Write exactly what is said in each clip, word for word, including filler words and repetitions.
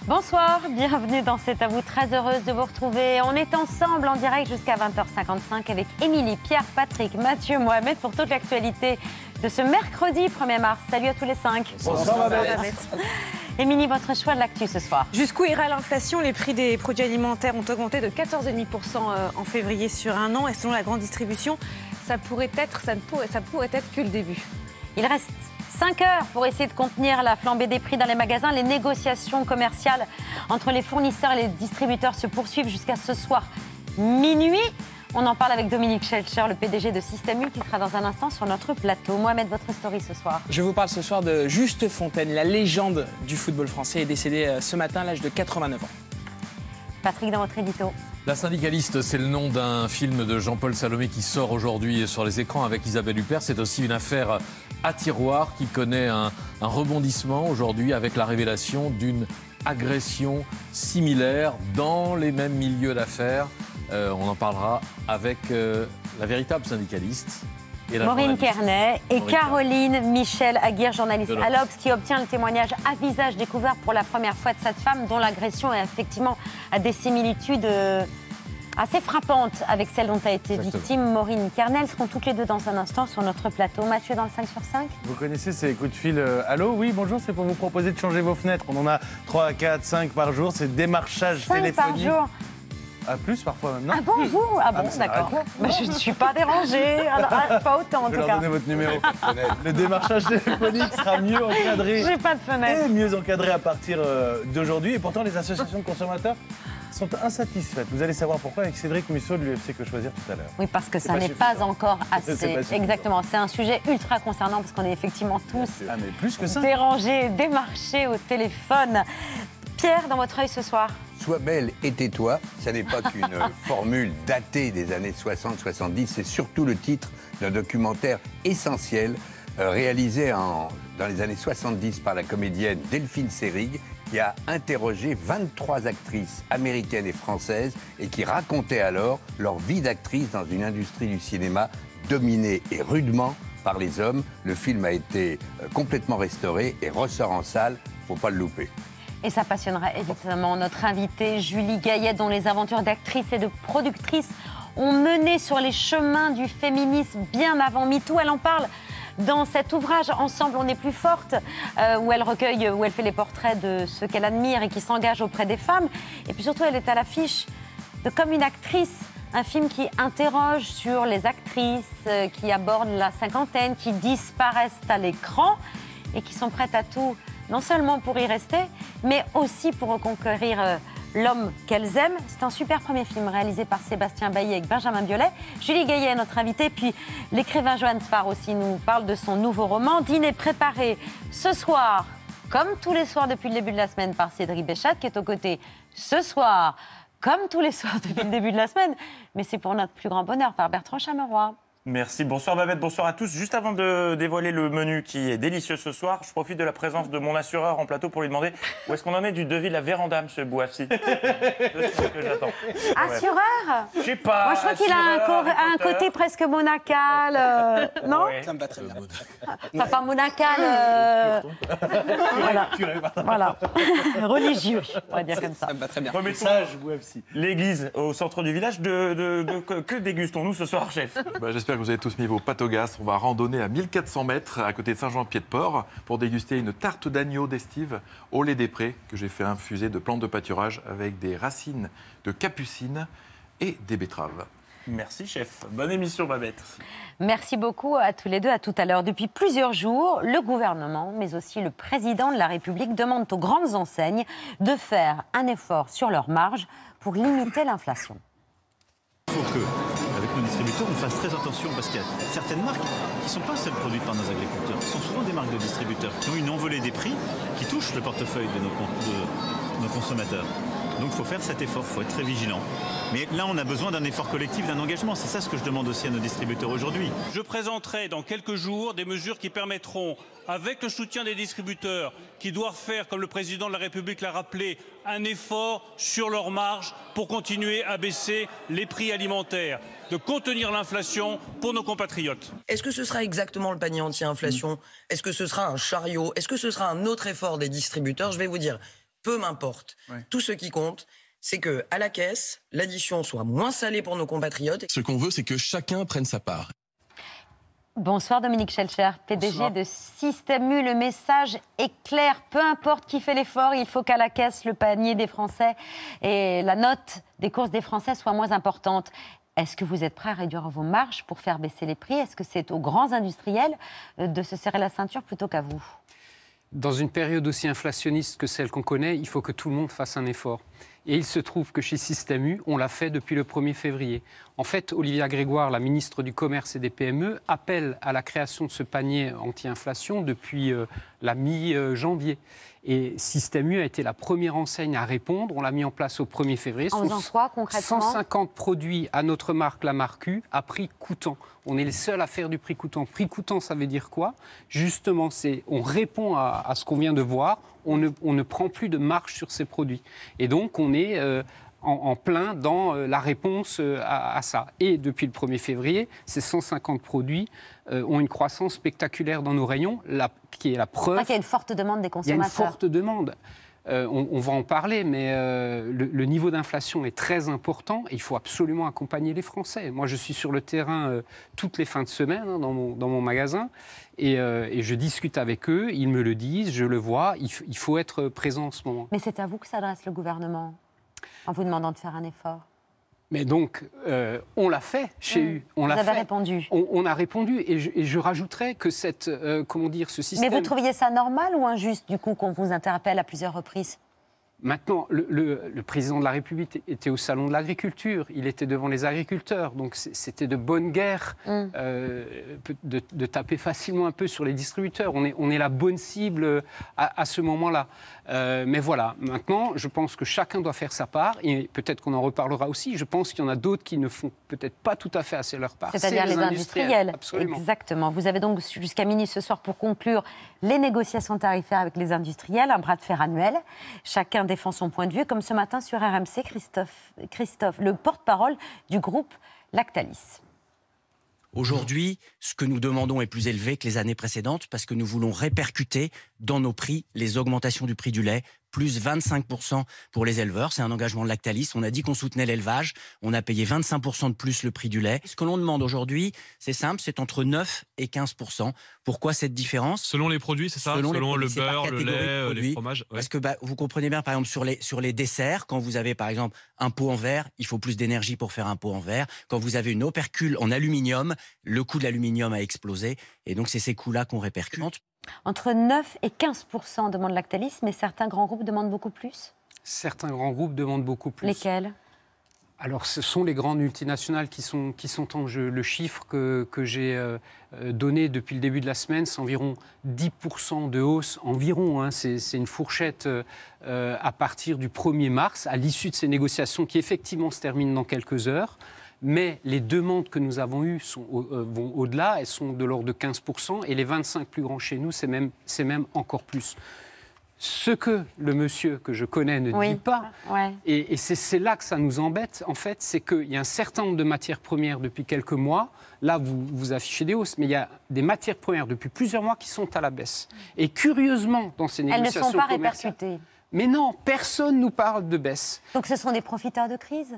Bonsoir, bienvenue dans C'est à vous, très heureuse de vous retrouver. On est ensemble en direct jusqu'à vingt heures cinquante-cinq avec Émilie, Pierre, Patrick, Mathieu, Mohamed pour toute l'actualité de ce mercredi premier mars. Salut à tous les cinq. Bonsoir, Bonsoir Émilie, votre choix de l'actu ce soir. Jusqu'où ira l'inflation? Les prix des produits alimentaires ont augmenté de quatorze virgule cinq pour cent en février sur un an et selon la grande distribution, ça pourrait être, ça ne pourrait, ça pourrait être que le début. Il reste cinq heures pour essayer de contenir la flambée des prix dans les magasins. Les négociations commerciales entre les fournisseurs et les distributeurs se poursuivent jusqu'à ce soir minuit. On en parle avec Dominique Schelcher, le P D G de Système U, qui sera dans un instant sur notre plateau. Mohamed, votre story ce soir. Je vous parle ce soir de Juste Fontaine, la légende du football français, est décédé ce matin à l'âge de quatre-vingt-neuf ans. Patrick, dans votre édito. La syndicaliste, c'est le nom d'un film de Jean-Paul Salomé qui sort aujourd'hui sur les écrans avec Isabelle Huppert. C'est aussi une affaire à tiroir qui connaît un, un rebondissement aujourd'hui avec la révélation d'une agression similaire dans les mêmes milieux d'affaires. Euh, on en parlera avec euh, la véritable syndicaliste. Et la Maureen Kernay et Maureen Caroline Michel Aguirre, journaliste à l'Obs, qui obtient le témoignage à visage découvert pour la première fois de cette femme dont l'agression est effectivement à des similitudes euh, assez frappantes avec celle dont a été Exactement. victime Maureen Kernay. Elles seront toutes les deux dans un instant sur notre plateau. Mathieu dans le cinq sur cinq. Vous connaissez ces coups de fil euh, allô, oui, bonjour, c'est pour vous proposer de changer vos fenêtres. On en a trois, quatre, cinq par jour, c'est démarchage cinq par téléphonique. jour. À plus parfois même, non? Ah bon, vous? Ah bon, Ah, d'accord. arrête-moi. Bah, je ne suis pas dérangée. Alors, ah, pas autant en Je tout vais leur cas. donner votre numéro. Le démarchage téléphonique sera mieux encadré. J'ai pas de fenêtre. Et mieux encadré à partir euh, d'aujourd'hui. Et pourtant, les associations de consommateurs sont insatisfaites. Vous allez savoir pourquoi avec Cédric Musso de l'U F C Que Choisir tout à l'heure. Oui, parce que C'est ça pas n'est suffisant. pas encore C'est assez. pas suffisant. Exactement. C'est un sujet ultra concernant parce qu'on est effectivement tous Ah, mais plus que ça. dérangés, démarchés au téléphone. Pierre, dans votre œil ce soir. Sois belle et tais-toi, ça n'est pas qu'une formule datée des années soixante soixante-dix, c'est surtout le titre d'un documentaire essentiel euh, réalisé en, dans les années soixante-dix par la comédienne Delphine Seyrig, qui a interrogé vingt-trois actrices américaines et françaises et qui racontait alors leur vie d'actrice dans une industrie du cinéma dominée et rudement par les hommes. Le film a été euh, complètement restauré et ressort en salle, faut pas le louper. Et ça passionnera évidemment notre invitée Julie Gaillet, dont les aventures d'actrice et de productrice ont mené sur les chemins du féminisme bien avant MeToo. Elle en parle dans cet ouvrage « Ensemble, on est plus forte euh, » où elle recueille, où elle fait les portraits de ceux qu'elle admire et qui s'engagent auprès des femmes. Et puis surtout, elle est à l'affiche de Comme une actrice, un film qui interroge sur les actrices euh, qui abordent la cinquantaine, qui disparaissent à l'écran et qui sont prêtes à tout, non seulement pour y rester, mais aussi pour reconquérir euh, l'homme qu'elles aiment. C'est un super premier film réalisé par Sébastien Bailly avec Benjamin Biolay. Julie Gaillet est notre invitée, puis l'écrivain Johan Sfar aussi nous parle de son nouveau roman. Dîner préparé ce soir, comme tous les soirs depuis le début de la semaine, par Cédric Béchat, qui est aux côtés ce soir, comme tous les soirs depuis le début de la semaine, mais c'est pour notre plus grand bonheur, par Bertrand Chameroy. Merci, bonsoir Babette, bonsoir à tous. Juste avant de dévoiler le menu qui est délicieux ce soir, je profite de la présence de mon assureur en plateau pour lui demander où est-ce qu'on en est du devis de la véranda, monsieur Bouafsi. C'est ce que j'attends. Assureur? Je sais pas. Moi, je crois qu'il a un, assureur, co- un écouteur. côté presque monacal, euh, non? Ouais. Ça me va très bien. Enfin, pas monacal, euh, voilà. voilà. Religieux, on va dire comme ça. Ça me va très bien. Remettons Sage, W F C. l'église au centre du village. De, de- de- que, que dégustons-nous ce soir, chef? Bah, J'espère que vous avez tous mis vos pâtes au gaz. On va randonner à mille quatre cents mètres à côté de Saint-Jean-Pied-de-Port pour déguster une tarte d'agneau d'estive au lait des prés que j'ai fait infuser de plantes de pâturage avec des racines de capucine et des betteraves. Merci, chef. Bonne émission, Babette. Merci beaucoup à tous les deux, à tout à l'heure. Depuis plusieurs jours, le gouvernement, mais aussi le président de la République, demandent aux grandes enseignes de faire un effort sur leurs marges pour limiter l'inflation. Il faut que, avec nos distributeurs, on fasse très attention parce qu'il y a certaines marques qui ne sont pas celles produites par nos agriculteurs. Ce sont souvent des marques de distributeurs qui ont une envolée des prix qui touche le portefeuille de nos, con- de nos consommateurs. Donc il faut faire cet effort, il faut être très vigilant. Mais là, on a besoin d'un effort collectif, d'un engagement. C'est ça ce que je demande aussi à nos distributeurs aujourd'hui. Je présenterai dans quelques jours des mesures qui permettront, avec le soutien des distributeurs, qui doivent faire, comme le président de la République l'a rappelé, un effort sur leurs marges pour continuer à baisser les prix alimentaires, de contenir l'inflation pour nos compatriotes. Est-ce que ce sera exactement le panier anti-inflation? Est-ce que ce sera un chariot? Est-ce que ce sera un autre effort des distributeurs? Je vais vous dire, peu m'importe. Ouais. Tout ce qui compte, c'est qu'à la caisse, l'addition soit moins salée pour nos compatriotes. Ce qu'on veut, c'est que chacun prenne sa part. Bonsoir Dominique Schelcher, P D G Bonsoir. de Système U. Le message est clair, peu importe qui fait l'effort, il faut qu'à la caisse, le panier des Français et la note des courses des Français soient moins importantes. Est-ce que vous êtes prêt à réduire vos marges pour faire baisser les prix? Est-ce que c'est aux grands industriels de se serrer la ceinture plutôt qu'à vous? Dans une période aussi inflationniste que celle qu'on connaît, il faut que tout le monde fasse un effort. Et il se trouve que chez Système U, on l'a fait depuis le premier février. En fait, Olivia Grégoire, la ministre du Commerce et des P M E, appelle à la création de ce panier anti-inflation depuis euh, la mi-janvier. Et Système U a été la première enseigne à répondre. On l'a mis en place au premier février. En faisant quoi concrètement? cent cinquante produits à notre marque, la marque U, à prix coûtant. On est les seuls à faire du prix coûtant. Prix coûtant, ça veut dire quoi? Justement, c'est on répond à, à ce qu'on vient de voir. On ne, on ne prend plus de marge sur ces produits. Et donc, on est euh, en, en plein dans euh, la réponse euh, à, à ça. Et depuis le premier février, ces cent cinquante produits euh, ont une croissance spectaculaire dans nos rayons, la, qui est la preuve... Il y a une forte demande des consommateurs. Il y a une forte demande. Euh, on, on va en parler, mais euh, le, le niveau d'inflation est très important et il faut absolument accompagner les Français. Moi, je suis sur le terrain euh, toutes les fins de semaine hein, dans, mon, dans mon magasin et, euh, et je discute avec eux, ils me le disent, je le vois, il, il faut être présent en ce moment. Mais c'est à vous que s'adresse le gouvernement en vous demandant de faire un effort. Mais donc, euh, on l'a fait chez mmh. U. On Vous l'a avez fait. répondu. On, on a répondu et je, et je rajouterais que cette, euh, comment dire, ce système... Mais vous trouviez ça normal ou injuste, du coup, qu'on vous interpelle à plusieurs reprises? Maintenant, le, le, le président de la République était au salon de l'agriculture, il était devant les agriculteurs, donc c'était de bonne guerre mmh. euh, de, de taper facilement un peu sur les distributeurs. On est, on est la bonne cible à, à ce moment-là. Euh, mais voilà, maintenant, je pense que chacun doit faire sa part, et peut-être qu'on en reparlera aussi. Je pense qu'il y en a d'autres qui ne font peut-être pas tout à fait assez leur part. C'est-à-dire les, les industriels. industriels. Absolument. Exactement. Vous avez donc jusqu'à minuit ce soir pour conclure les négociations tarifaires avec les industriels, un bras de fer annuel. Chacun défend son point de vue, comme ce matin sur R M C, Christophe, Christophe le porte-parole du groupe Lactalis. Aujourd'hui, ce que nous demandons est plus élevé que les années précédentes parce que nous voulons répercuter dans nos prix les augmentations du prix du lait, plus vingt-cinq pour cent pour les éleveurs. C'est un engagement de Lactalis. On a dit qu'on soutenait l'élevage. On a payé vingt-cinq pour cent de plus le prix du lait. Ce que l'on demande aujourd'hui, c'est simple, c'est entre neuf et quinze pour cent. Pourquoi cette différence? Selon les produits, c'est ça? Selon, Selon produits, le beurre, le lait, les fromages ouais. Parce que bah, vous comprenez bien, par exemple, sur les, sur les desserts, quand vous avez par exemple un pot en verre, il faut plus d'énergie pour faire un pot en verre. Quand vous avez une opercule en aluminium, le coût de l'aluminium a explosé. Et donc, c'est ces coûts-là qu'on répercute. Entre neuf et quinze pour cent demandent Lactalis, mais certains grands groupes demandent beaucoup plus? Certains grands groupes demandent beaucoup plus. Lesquels? Alors, ce sont les grandes multinationales qui sont, qui sont en jeu. Le chiffre que, que j'ai euh, donné depuis le début de la semaine, c'est environ dix pour cent de hausse. Environ, hein, c'est, c'est une fourchette euh, à partir du premier mars, à l'issue de ces négociations qui effectivement se terminent dans quelques heures. Mais les demandes que nous avons eues sont, euh, vont au-delà, elles sont de l'ordre de quinze pour cent, et les vingt-cinq plus grands chez nous, c'est même, c'est même encore plus. Ce que le monsieur que je connais ne oui. dit pas, ouais. et, et c'est, c'est là que ça nous embête, en fait, c'est qu'il y a un certain nombre de matières premières depuis quelques mois. Là, vous, vous affichez des hausses, mais il y a des matières premières depuis plusieurs mois qui sont à la baisse. Et curieusement, dans ces négociations elles ne sont pas commerciales, répercutées. Mais non, personne ne nous parle de baisse. Donc ce sont des profiteurs de crise?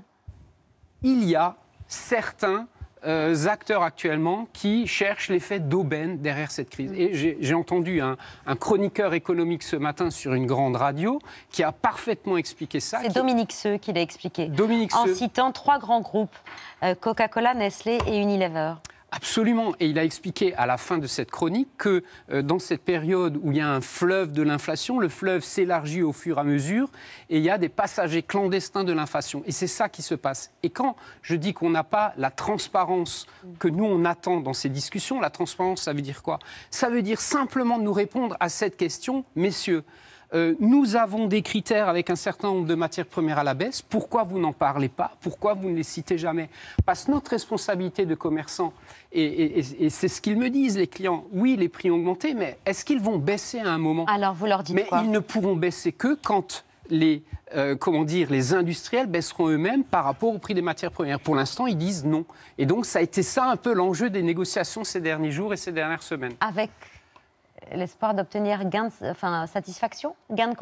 Il y a certains euh, acteurs actuellement qui cherchent l'effet d'aubaine derrière cette crise. Et j'ai, j'ai entendu un, un chroniqueur économique ce matin sur une grande radio qui a parfaitement expliqué ça. C'est qui... Dominique Seux qui l'a expliqué. Dominique en Seux. citant trois grands groupes, euh, Coca-Cola, Nestlé et Unilever. Absolument. Et il a expliqué à la fin de cette chronique que euh, dans cette période où il y a un fleuve de l'inflation, le fleuve s'élargit au fur et à mesure et il y a des passagers clandestins de l'inflation. Et c'est ça qui se passe. Et quand je dis qu'on n'a pas la transparence que nous, on attend dans ces discussions, la transparence, ça veut dire quoi? Ça veut dire simplement de nous répondre à cette question, messieurs. Euh, nous avons des critères avec un certain nombre de matières premières à la baisse. Pourquoi vous n'en parlez pas? Pourquoi vous ne les citez jamais? Parce que notre responsabilité de commerçant, et, et, et c'est ce qu'ils me disent, les clients, oui, les prix ont augmenté, mais est-ce qu'ils vont baisser à un moment? Alors, vous leur dites mais quoi? Ils ne pourront baisser que quand les, euh, comment dire, les industriels baisseront eux-mêmes par rapport au prix des matières premières. Pour l'instant, ils disent non. Et donc, ça a été ça un peu l'enjeu des négociations ces derniers jours et ces dernières semaines. Avec l'espoir d'obtenir gain de, enfin, satisfaction, gain de cause?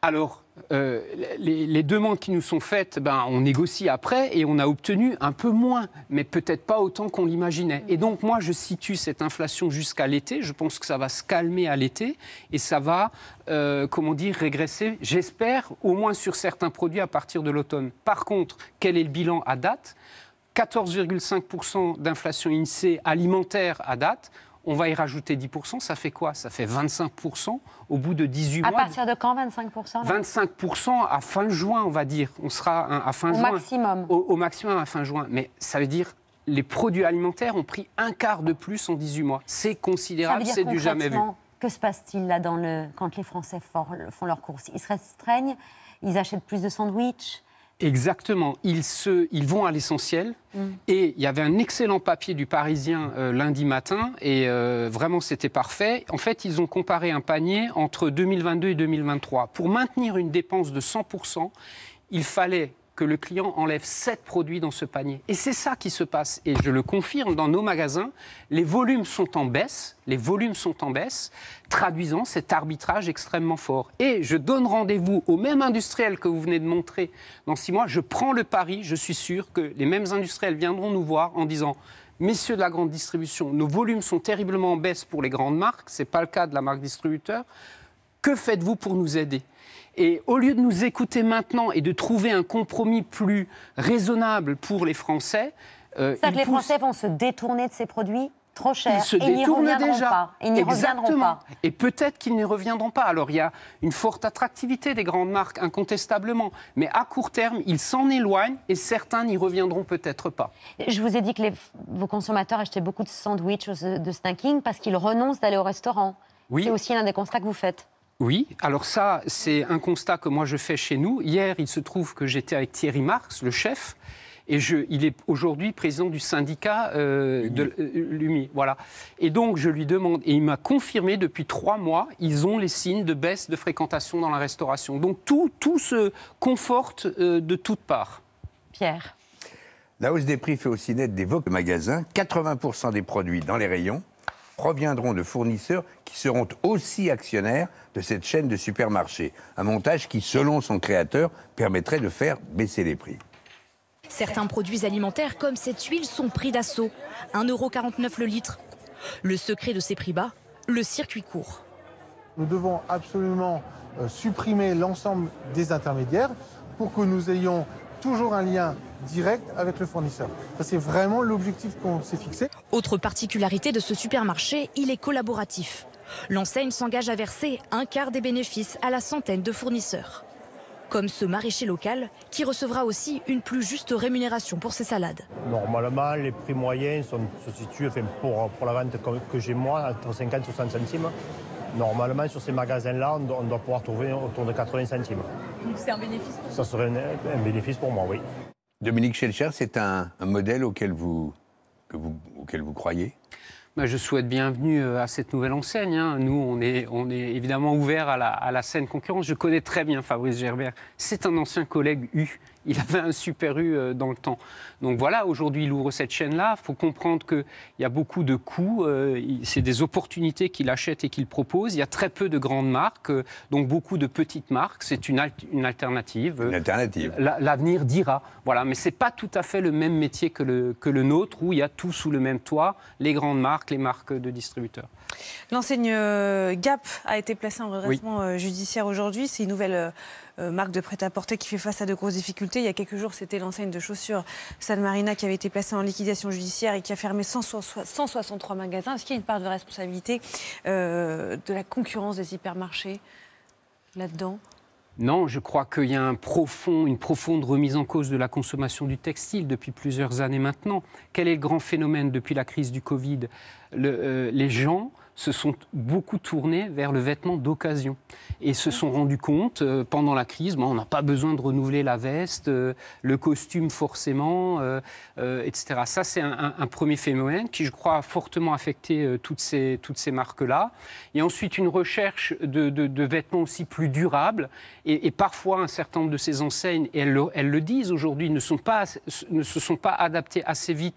Alors, euh, les, les demandes qui nous sont faites, ben, on négocie après et on a obtenu un peu moins, mais peut-être pas autant qu'on l'imaginait. Et donc, moi, je situe cette inflation jusqu'à l'été. Je pense que ça va se calmer à l'été et ça va, euh, comment dire, régresser, j'espère, au moins sur certains produits à partir de l'automne. Par contre, quel est le bilan à date ? quatorze virgule cinq pour cent d'inflation I N S E E alimentaire à date. On va y rajouter dix pour cent, ça fait quoi? Ça fait vingt-cinq pour cent au bout de dix-huit mois. À partir de quand, vingt-cinq pour cent là? vingt-cinq pour cent à fin juin, on va dire. On sera à fin au juin. Maximum. Au, au maximum à fin juin. Mais ça veut dire les produits alimentaires ont pris un quart de plus en dix-huit mois. C'est considérable, c'est du jamais vu. Que se passe-t-il là dans le... quand les Français font leurs courses? Ils se restreignent, ils achètent plus de sandwichs. Exactement. Ils, se, ils vont à l'essentiel. Mm. Et il y avait un excellent papier du Parisien euh, lundi matin. Et euh, vraiment, c'était parfait. En fait, ils ont comparé un panier entre deux mille vingt-deux et deux mille vingt-trois. Pour maintenir une dépense de cent pour cent, il fallait que le client enlève sept produits dans ce panier. Et c'est ça qui se passe. Et je le confirme, dans nos magasins, les volumes sont en baisse, les volumes sont en baisse, traduisant cet arbitrage extrêmement fort. Et je donne rendez-vous au même industriel que vous venez de montrer dans six mois. Je prends le pari, je suis sûr que les mêmes industriels viendront nous voir en disant « Messieurs de la grande distribution, nos volumes sont terriblement en baisse pour les grandes marques, ce n'est pas le cas de la marque distributeur. Que faites-vous pour nous aider ?» Et au lieu de nous écouter maintenant et de trouver un compromis plus raisonnable pour les Français... Euh, C'est-à-dire que les Français vont se détourner de ces produits trop chers. Ils se et n'y reviendront déjà. pas. Ils n'y reviendront pas. Et peut-être qu'ils n'y reviendront pas. Alors, il y a une forte attractivité des grandes marques, incontestablement. Mais à court terme, ils s'en éloignent et certains n'y reviendront peut-être pas. Je vous ai dit que les, vos consommateurs achetaient beaucoup de sandwichs, de snacking, parce qu'ils renoncent d'aller au restaurant. Oui. C'est aussi l'un des constats que vous faites. Oui, alors ça, c'est un constat que moi je fais chez nous. Hier, il se trouve que j'étais avec Thierry Marx, le chef, et je, il est aujourd'hui président du syndicat euh, de euh, l'U M I. Voilà. Et donc, je lui demande, et il m'a confirmé depuis trois mois, ils ont les signes de baisse de fréquentation dans la restauration. Donc, tout, tout se conforte euh, de toutes parts. Pierre. La hausse des prix fait aussi naître des vols de magasins. quatre-vingts pour cent des produits dans les rayons proviendront de fournisseurs qui seront aussi actionnaires de cette chaîne de supermarchés. Un montage qui, selon son créateur, permettrait de faire baisser les prix. Certains produits alimentaires comme cette huile sont pris d'assaut. un euro quarante-neuf le litre. Le secret de ces prix bas, le circuit court. Nous devons absolument euh, supprimer l'ensemble des intermédiaires pour que nous ayons toujours un lien direct avec le fournisseur. Ça, c'est vraiment l'objectif qu'on s'est fixé. Autre particularité de ce supermarché, il est collaboratif. L'enseigne s'engage à verser un quart des bénéfices à la centaine de fournisseurs. Comme ce maraîcher local qui recevra aussi une plus juste rémunération pour ses salades. Normalement, les prix moyens sont, se situent, enfin, pour, pour la vente que j'ai moi, entre cinquante et soixante centimes. Normalement, sur ces magasins-là, on doit, on doit pouvoir trouver autour de quatre-vingts centimes. Donc c'est un bénéfice pour vous? Ça serait un, un bénéfice pour moi, oui. Dominique Schelcher, c'est un, un modèle auquel vous, que vous, auquel vous croyez? Ben, je souhaite bienvenue à cette nouvelle enseigne. Hein. Nous, on est, on est évidemment ouverts à la, à la saine concurrence. Je connais très bien Fabrice Gerbert. C'est un ancien collègue U. Il avait un super U dans le temps. Donc voilà, aujourd'hui, il ouvre cette chaîne-là. Il faut comprendre qu'il y a beaucoup de coûts. C'est des opportunités qu'il achète et qu'il propose. Il y a très peu de grandes marques, donc beaucoup de petites marques. C'est une, une alternative. Une alternative. L'avenir dira. Voilà, mais ce n'est pas tout à fait le même métier que le, que le nôtre, où il y a tout sous le même toit, les grandes marques, les marques de distributeurs. L'enseigne Gap a été placée en redressement oui. judiciaire aujourd'hui. C'est une nouvelle euh, marque de prêt-à-porter qui fait face à de grosses difficultés. Il y a quelques jours, c'était l'enseigne de chaussures San Marina qui avait été placée en liquidation judiciaire et qui a fermé cent soixante-trois magasins. Est-ce qu'il y a une part de responsabilité euh, de la concurrence des hypermarchés là-dedans ? Non, je crois qu'il y a un profond, une profonde remise en cause de la consommation du textile depuis plusieurs années maintenant. Quel est le grand phénomène depuis la crise du Covid ? le, euh, Les gens se sont beaucoup tournés vers le vêtement d'occasion et se sont rendus compte euh, pendant la crise, bon, on n'a pas besoin de renouveler la veste, euh, le costume forcément, euh, euh, et cetera. Ça, c'est un, un, un premier phénomène qui, je crois, a fortement affecté euh, toutes ces, toutes ces marques-là. Et ensuite, une recherche de, de, de vêtements aussi plus durables et, et parfois, un certain nombre de ces enseignes, et elles le, elles le disent aujourd'hui, ne, sont pas, ne se sont pas adaptées assez vite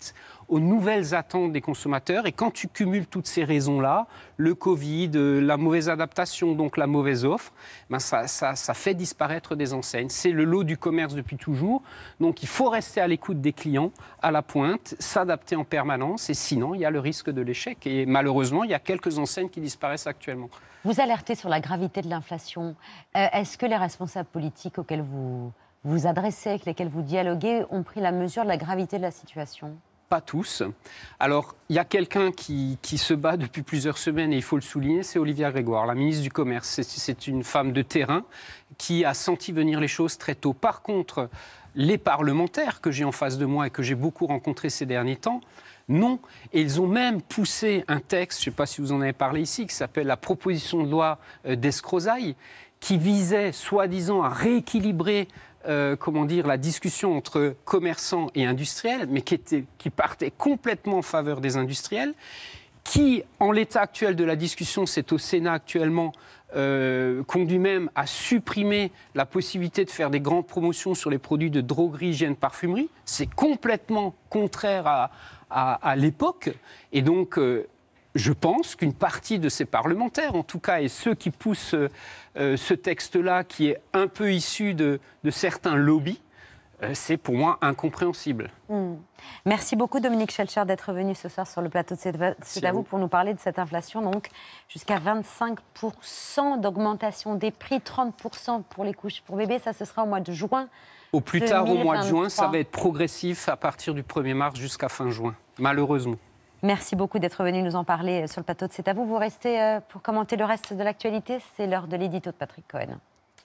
aux nouvelles attentes des consommateurs. Et quand tu cumules toutes ces raisons-là, le Covid, la mauvaise adaptation, donc la mauvaise offre, ben ça, ça, ça fait disparaître des enseignes. C'est le lot du commerce depuis toujours. Donc il faut rester à l'écoute des clients, à la pointe, s'adapter en permanence. Et sinon, il y a le risque de l'échec. Et malheureusement, il y a quelques enseignes qui disparaissent actuellement. Vous alertez sur la gravité de l'inflation. Euh, est-ce que les responsables politiques auxquels vous vous adressez, avec lesquels vous dialoguez, ont pris la mesure de la gravité de la situation ? Pas tous. Alors, il y a quelqu'un qui, qui se bat depuis plusieurs semaines, et il faut le souligner, c'est Olivia Grégoire, la ministre du Commerce. C'est, c'est une femme de terrain qui a senti venir les choses très tôt. Par contre, les parlementaires que j'ai en face de moi et que j'ai beaucoup rencontrés ces derniers temps, non. Et ils ont même poussé un texte, je ne sais pas si vous en avez parlé ici, qui s'appelle la proposition de loi d'Escrozaille, qui visait, soi-disant, à rééquilibrer Euh, comment dire, la discussion entre commerçants et industriels, mais qui, était, qui partait complètement en faveur des industriels, qui, en l'état actuel de la discussion, c'est au Sénat actuellement, euh, conduit même à supprimer la possibilité de faire des grandes promotions sur les produits de droguerie, hygiène, parfumerie. C'est complètement contraire à, à, à l'époque. Et donc, euh, je pense qu'une partie de ces parlementaires, en tout cas, et ceux qui poussent euh, ce texte-là, qui est un peu issu de, de certains lobbies, euh, c'est pour moi incompréhensible. Mmh. Merci beaucoup Dominique Schelcher d'être venu ce soir sur le plateau de C'est à vous pour nous parler de cette inflation. Donc jusqu'à vingt-cinq pour cent d'augmentation des prix, trente pour cent pour les couches pour bébés, ça ce sera au mois de juin. Au plus tard, au mois de juin, ça va être progressif à partir du premier mars jusqu'à fin juin, malheureusement. Merci beaucoup d'être venu nous en parler sur le plateau de C'est à vous. Vous restez pour commenter le reste de l'actualité. C'est l'heure de l'édito de Patrick Cohen.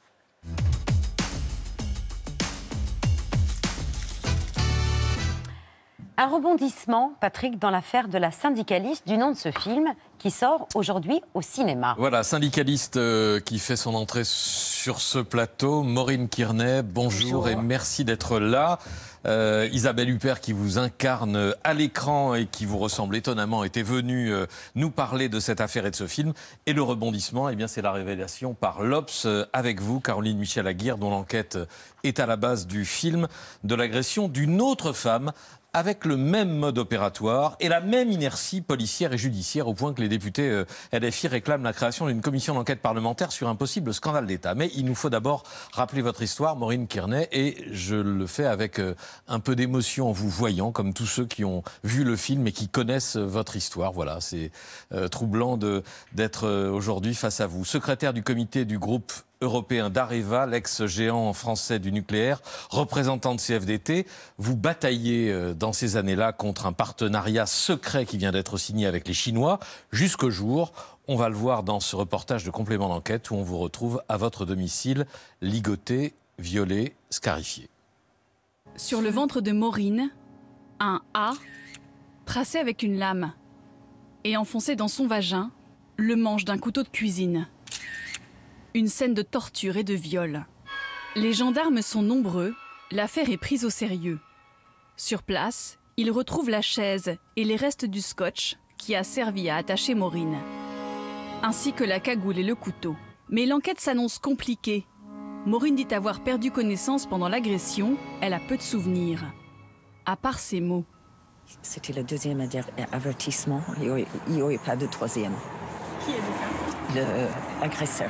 Un rebondissement, Patrick, dans l'affaire de la syndicaliste du nom de ce film qui sort aujourd'hui au cinéma. Voilà, syndicaliste euh, qui fait son entrée sur ce plateau. Maureen Kearney, bonjour, bonjour. Et merci d'être là. Euh, Isabelle Huppert qui vous incarne à l'écran et qui vous ressemble étonnamment était venue euh, nous parler de cette affaire et de ce film. Et le rebondissement, eh bien, c'est la révélation par l'Obs euh, avec vous, Caroline Michel-Aguirre, dont l'enquête est à la base du film, de l'agression d'une autre femme avec le même mode opératoire et la même inertie policière et judiciaire, au point que les députés euh, L F I réclament la création d'une commission d'enquête parlementaire sur un possible scandale d'État. Mais il nous faut d'abord rappeler votre histoire, Maureen Kearney, et je le fais avec euh, un peu d'émotion en vous voyant, comme tous ceux qui ont vu le film et qui connaissent euh, votre histoire. Voilà, c'est euh, troublant de, d'être euh, aujourd'hui face à vous. Secrétaire du comité du groupe européen d'Areva, l'ex-géant français du nucléaire, représentant de C F D T. Vous bataillez dans ces années-là contre un partenariat secret qui vient d'être signé avec les Chinois, jusqu'au jour, on va le voir dans ce reportage de complément d'enquête, où on vous retrouve à votre domicile, ligoté, violé, scarifié. Sur le ventre de Maureen, un A tracé avec une lame et enfoncé dans son vagin, le manche d'un couteau de cuisine. Une scène de torture et de viol. Les gendarmes sont nombreux, l'affaire est prise au sérieux. Sur place, ils retrouvent la chaise et les restes du scotch qui a servi à attacher Maureen, ainsi que la cagoule et le couteau. Mais l'enquête s'annonce compliquée. Maureen dit avoir perdu connaissance pendant l'agression, elle a peu de souvenirs. À part ces mots. C'était le deuxième avertissement, il n'y aurait pas de troisième. Qui a dit ça? L'agresseur.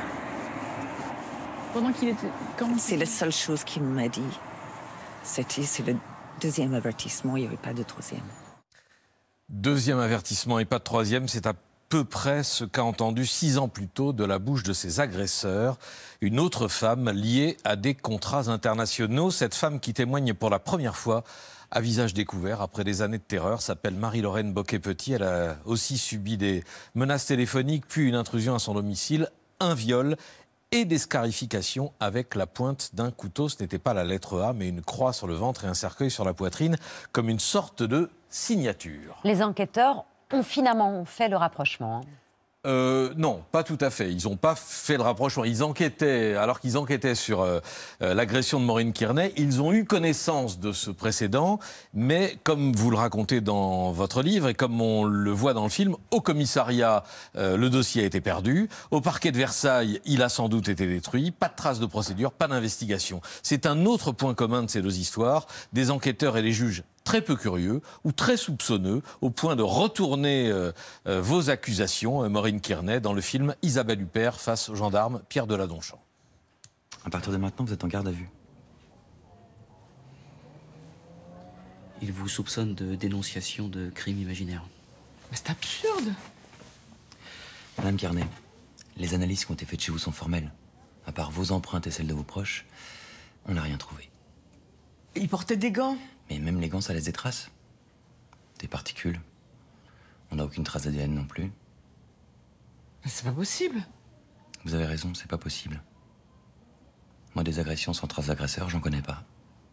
Pendant qu'il était... C'est la seule chose qu'il m'a dit. C'était c'est le deuxième avertissement, il n'y avait pas de troisième. Deuxième avertissement et pas de troisième, c'est à peu près ce qu'a entendu six ans plus tôt de la bouche de ses agresseurs. Une autre femme liée à des contrats internationaux. Cette femme qui témoigne pour la première fois à visage découvert après des années de terreur s'appelle Marie-Laurenne Boquet-Petit. Elle a aussi subi des menaces téléphoniques, puis une intrusion à son domicile, un viol et des scarifications avec la pointe d'un couteau. Ce n'était pas la lettre A, mais une croix sur le ventre et un cercueil sur la poitrine, comme une sorte de signature. Les enquêteurs ont finalement fait le rapprochement. Euh, non, pas tout à fait. Ils n'ont pas fait le rapprochement. Ils enquêtaient, alors qu'ils enquêtaient sur euh, euh, l'agression de Maureen Kearney, ils ont eu connaissance de ce précédent, mais comme vous le racontez dans votre livre et comme on le voit dans le film, au commissariat, euh, le dossier a été perdu. Au parquet de Versailles, il a sans doute été détruit. Pas de traces de procédure, pas d'investigation. C'est un autre point commun de ces deux histoires. Des enquêteurs et des juges très peu curieux ou très soupçonneux au point de retourner euh, euh, vos accusations, euh, Maureen Kearney, dans le film Isabelle Huppert face au gendarme Pierre Deladonchamp. À partir de maintenant, vous êtes en garde à vue. Il vous soupçonne de dénonciation de crimes imaginaires. Mais c'est absurde. Madame Kearney, les analyses qui ont été faites chez vous sont formelles. À part vos empreintes et celles de vos proches, on n'a rien trouvé. Il portait des gants. Mais même les gants, ça laisse des traces. Des particules. On n'a aucune trace d'A D N non plus. Mais c'est pas possible. Vous avez raison, c'est pas possible. Moi, des agressions sans trace d'agresseur, j'en connais pas.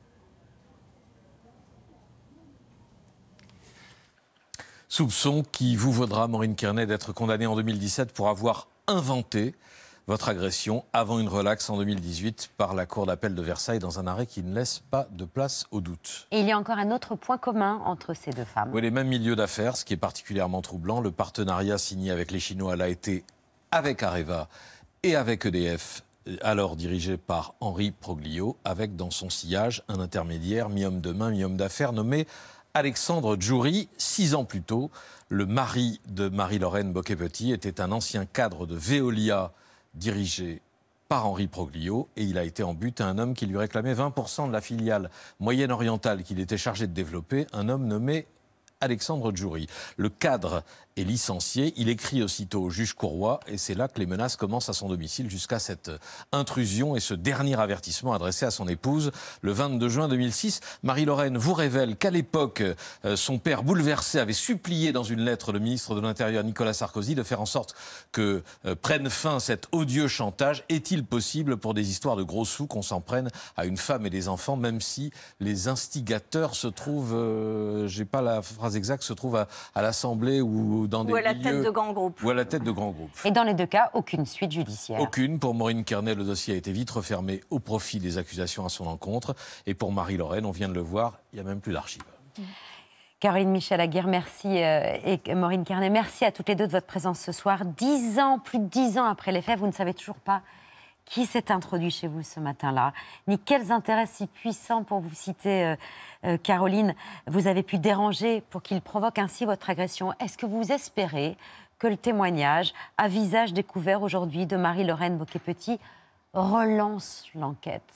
Soupçon qui vous vaudra, Maureen Kearney, d'être condamnée en deux mille dix-sept pour avoir inventé votre agression avant une relaxe en deux mille dix-huit par la Cour d'appel de Versailles dans un arrêt qui ne laisse pas de place au doute. Et il y a encore un autre point commun entre ces deux femmes. Oui, les mêmes milieux d'affaires, ce qui est particulièrement troublant. Le partenariat signé avec les Chinois l'a été avec Areva et avec E D F, alors dirigé par Henri Proglio, avec dans son sillage un intermédiaire mi-homme de main, mi-homme d'affaires nommé Alexandre Djouri. Six ans plus tôt, le mari de Marie-Lorraine Bocquet-Petit était un ancien cadre de Veolia dirigé par Henri Proglio, et il a été en but à un homme qui lui réclamait vingt pour cent de la filiale moyenne-orientale qu'il était chargé de développer, un homme nommé Alexandre Djouri. Le cadre est licencié, il écrit aussitôt au juge Courroy, et c'est là que les menaces commencent à son domicile jusqu'à cette intrusion et ce dernier avertissement adressé à son épouse le vingt-deux juin deux mille six. Marie-Lorraine vous révèle qu'à l'époque, euh, son père bouleversé avait supplié dans une lettre le ministre de l'Intérieur Nicolas Sarkozy de faire en sorte que euh, prenne fin cet odieux chantage. Est-il possible pour des histoires de gros sous qu'on s'en prenne à une femme et des enfants, même si les instigateurs se trouvent, euh, j'ai pas la phrase exacte, se trouvent à, à l'Assemblée ou dans des ou à la milieux, tête de grands groupes. Ou à la tête de grands groupes. Et dans les deux cas, aucune suite judiciaire. Aucune. Pour Maureen Kearney, le dossier a été vite refermé au profit des accusations à son encontre. Et pour Marie-Lorraine, on vient de le voir, il n'y a même plus d'archives. Caroline Michel-Aguirre, merci. Euh, et Maureen Kearney, merci à toutes les deux de votre présence ce soir. Dix ans, plus de dix ans après les faits, vous ne savez toujours pas qui s'est introduit chez vous ce matin-là, ni quels intérêts si puissants, pour vous citer euh, euh, Caroline, vous avez pu déranger pour qu'il provoque ainsi votre agression. Est-ce que vous espérez que le témoignage, à visage découvert aujourd'hui, de Marie-Lorraine Bocquet-Petit relance l'enquête?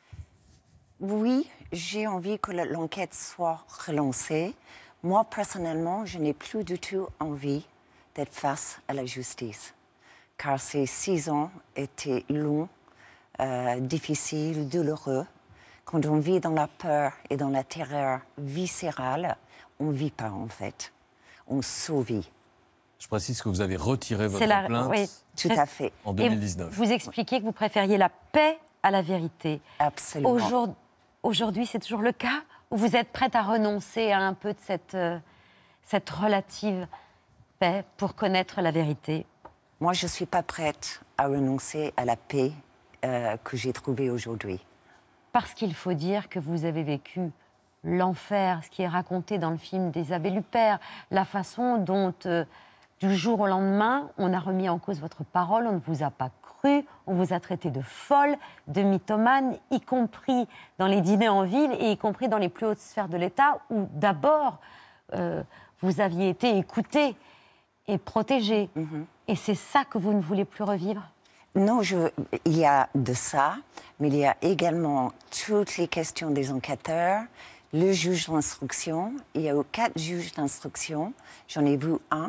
Oui, j'ai envie que l'enquête soit relancée. Moi, personnellement, je n'ai plus du tout envie d'être face à la justice. Car ces six ans étaient longs, euh, difficiles, douloureux. Quand on vit dans la peur et dans la terreur viscérale, on ne vit pas en fait. On survit. Je précise que vous avez retiré votre la... plainte oui, tout à fait. en deux mille dix-neuf. Et vous expliquez que vous préfériez la paix à la vérité. Absolument. Aujourd'hui, Aujourd'hui, c'est toujours le cas, ou vous êtes prête à renoncer à un peu de cette, euh, cette relative paix pour connaître la vérité? Moi, je ne suis pas prête à renoncer à la paix euh, que j'ai trouvée aujourd'hui. Parce qu'il faut dire que vous avez vécu l'enfer, ce qui est raconté dans le film d'Isabelle Huppert, la façon dont, euh, du jour au lendemain, on a remis en cause votre parole, on ne vous a pas cru, on vous a traité de folle, de mythomane, y compris dans les dîners en ville et y compris dans les plus hautes sphères de l'État, où d'abord, euh, vous aviez été écouté et protégé. Mm-hmm. Et c'est ça que vous ne voulez plus revivre? Non, je, il y a de ça, mais il y a également toutes les questions des enquêteurs, le juge d'instruction. Il y a eu quatre juges d'instruction, j'en ai vu un.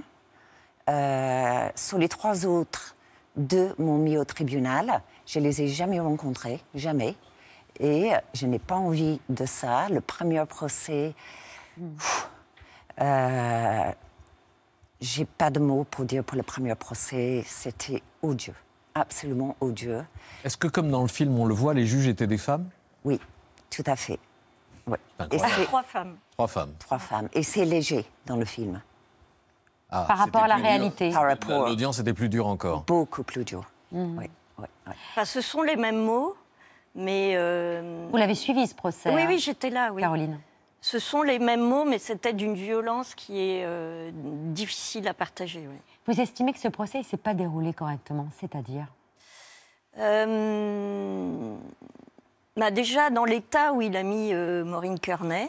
Euh, sur les trois autres, deux m'ont mis au tribunal. Je ne les ai jamais rencontrés, jamais. Et je n'ai pas envie de ça. Le premier procès... Mm. Euh, j'ai pas de mots pour dire pour le premier procès. C'était odieux, absolument odieux. Est-ce que, comme dans le film, on le voit, les juges étaient des femmes? Oui, tout à fait. Oui. Et c'est trois femmes. Trois femmes. Trois femmes. Et c'est léger dans le film. Ah, par rapport à la réalité. Par rapport... L'audience était plus dure encore. Beaucoup plus dure. Mmh. Oui, oui, oui. Enfin, ce sont les mêmes mots, mais... Euh... Vous l'avez suivi, ce procès? Oui, hein, oui, j'étais là, oui. Caroline. Ce sont les mêmes mots, mais c'était d'une violence qui est euh, difficile à partager. Oui. Vous estimez que ce procès ne s'est pas déroulé correctement, c'est-à-dire euh, bah déjà, dans l'état où il a mis euh, Maureen Kearney,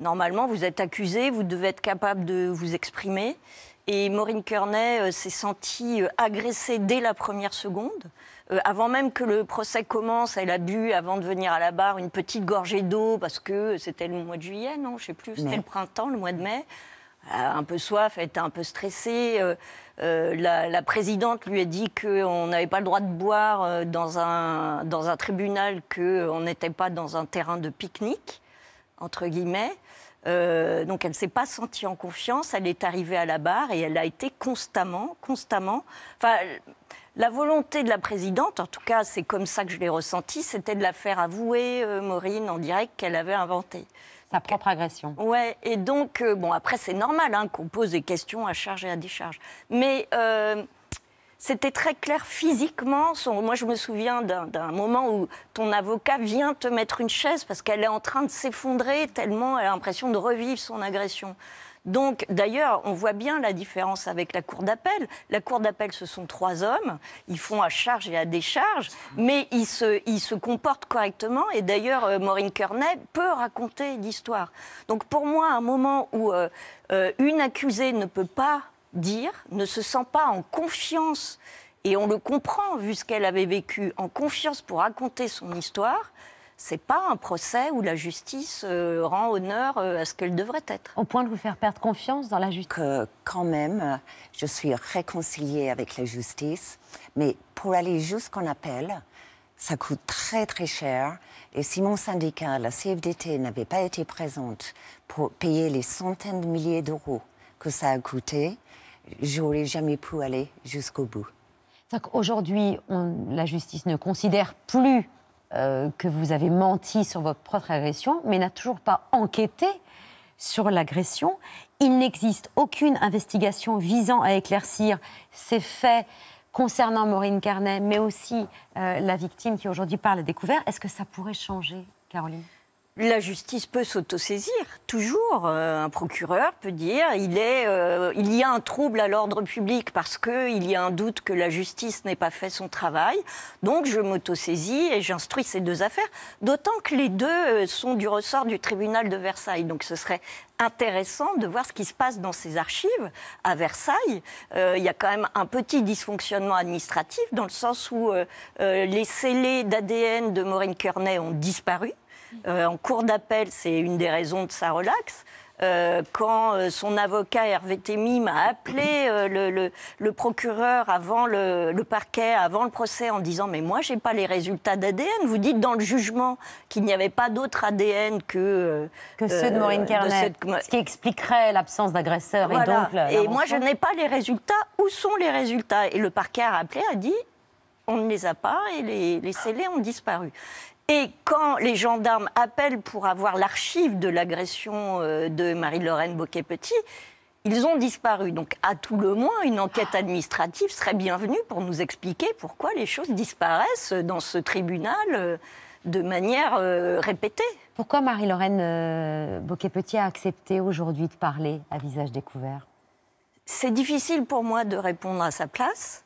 Normalement, vous êtes accusé, vous devez être capable de vous exprimer. Et Maureen Kearney euh, s'est sentie euh, agressée dès la première seconde. Euh, avant même que le procès commence, elle a bu, avant de venir à la barre, une petite gorgée d'eau, parce que c'était le mois de juillet, non? Je ne sais plus, c'était le printemps, le mois de mai. Elle a un peu soif, elle était un peu stressée. Euh, euh, la, la présidente lui a dit qu'on n'avait pas le droit de boire euh, dans, un, dans un tribunal, qu'on n'était pas dans un terrain de pique-nique, entre guillemets. Euh, donc elle ne s'est pas sentie en confiance, elle est arrivée à la barre et elle a été constamment, constamment... Enfin, la volonté de la présidente, en tout cas c'est comme ça que je l'ai ressenti, c'était de la faire avouer, euh, Maureen, en direct, qu'elle avait inventé. Sa propre agression. Ouais, et donc, euh, bon, après c'est normal hein, qu'on pose des questions à charge et à décharge. Mais... Euh, C'était très clair physiquement. Son... Moi, je me souviens d'un moment où ton avocat vient te mettre une chaise parce qu'elle est en train de s'effondrer tellement elle a l'impression de revivre son agression. Donc, d'ailleurs, on voit bien la différence avec la cour d'appel. La cour d'appel, ce sont trois hommes. Ils font à charge et à décharge, mais ils se, ils se comportent correctement. Et d'ailleurs, euh, Maureen Kearney peut raconter l'histoire. Donc, pour moi, un moment où euh, euh, une accusée ne peut pas dire, ne se sent pas en confiance, et on le comprend vu ce qu'elle avait vécu, en confiance pour raconter son histoire, c'est pas un procès où la justice euh, rend honneur euh, à ce qu'elle devrait être. Au point de vous faire perdre confiance dans la justice? Que quand même, je suis réconciliée avec la justice, mais pour aller jusqu'en appel, ça coûte très très cher. Et si mon syndicat, la C F D T, n'avait pas été présente pour payer les centaines de milliers d'euros que ça a coûté, j'aurais jamais pu aller jusqu'au bout. Aujourd'hui, la justice ne considère plus euh, que vous avez menti sur votre propre agression, mais n'a toujours pas enquêté sur l'agression. Il n'existe aucune investigation visant à éclaircir ces faits concernant Maureen Kearney, mais aussi euh, la victime qui aujourd'hui parle à découvert. Est-ce que ça pourrait changer, Caroline ? La justice peut s'autosaisir, toujours. Euh, un procureur peut dire il est, euh, il y a un trouble à l'ordre public parce qu'il y a un doute que la justice n'ait pas fait son travail. Donc je m'autosaisis et j'instruis ces deux affaires. D'autant que les deux sont du ressort du tribunal de Versailles. Donc ce serait intéressant de voir ce qui se passe dans ces archives à Versailles. Euh, il y a quand même un petit dysfonctionnement administratif dans le sens où euh, euh, les scellés d'A D N de Maureen Kearney ont disparu. Euh, en cour d'appel, c'est une des raisons de sa relaxe. Euh, quand euh, son avocat Hervé Temim a appelé euh, le, le, le procureur avant le, le parquet, avant le procès, en disant « Mais moi, je n'ai pas les résultats d'A D N. Vous dites dans le jugement qu'il n'y avait pas d'autres A D N que... Euh, que ceux de Maureen Kearney, cette... ce qui expliquerait l'absence d'agresseur. Voilà. Et, donc, et moi, je n'ai pas les résultats. Où sont les résultats ?» Et le parquet a appelé, a dit « On ne les a pas et les, les scellés ont disparu. » Et quand les gendarmes appellent pour avoir l'archive de l'agression de Marie-Laurenne Bocquet-Petit, ils ont disparu. Donc, à tout le moins, une enquête administrative serait bienvenue pour nous expliquer pourquoi les choses disparaissent dans ce tribunal de manière euh, répétée. Pourquoi Marie-Laurenne euh, Bocquet-Petit a accepté aujourd'hui de parler à visage découvert? C'est difficile pour moi de répondre à sa place.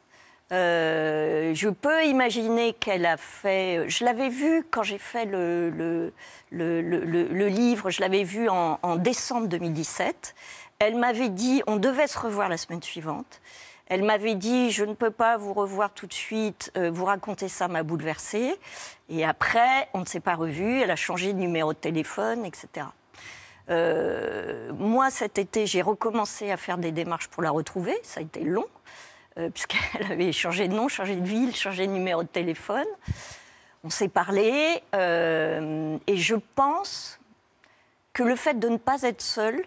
Euh, je peux imaginer qu'elle a fait... Je l'avais vu quand j'ai fait le, le, le, le, le livre, je l'avais vu en, en décembre deux mille dix-sept. Elle m'avait dit, on devait se revoir la semaine suivante. Elle m'avait dit, je ne peux pas vous revoir tout de suite, euh, vous raconter ça m'a bouleversée. Et après, on ne s'est pas revus, elle a changé de numéro de téléphone, et cetera. Euh, moi, cet été, j'ai recommencé à faire des démarches pour la retrouver. Ça a été long. Euh, puisqu'elle avait changé de nom, changé de ville, changé de numéro de téléphone. On s'est parlé, euh, et je pense que le fait de ne pas être seule,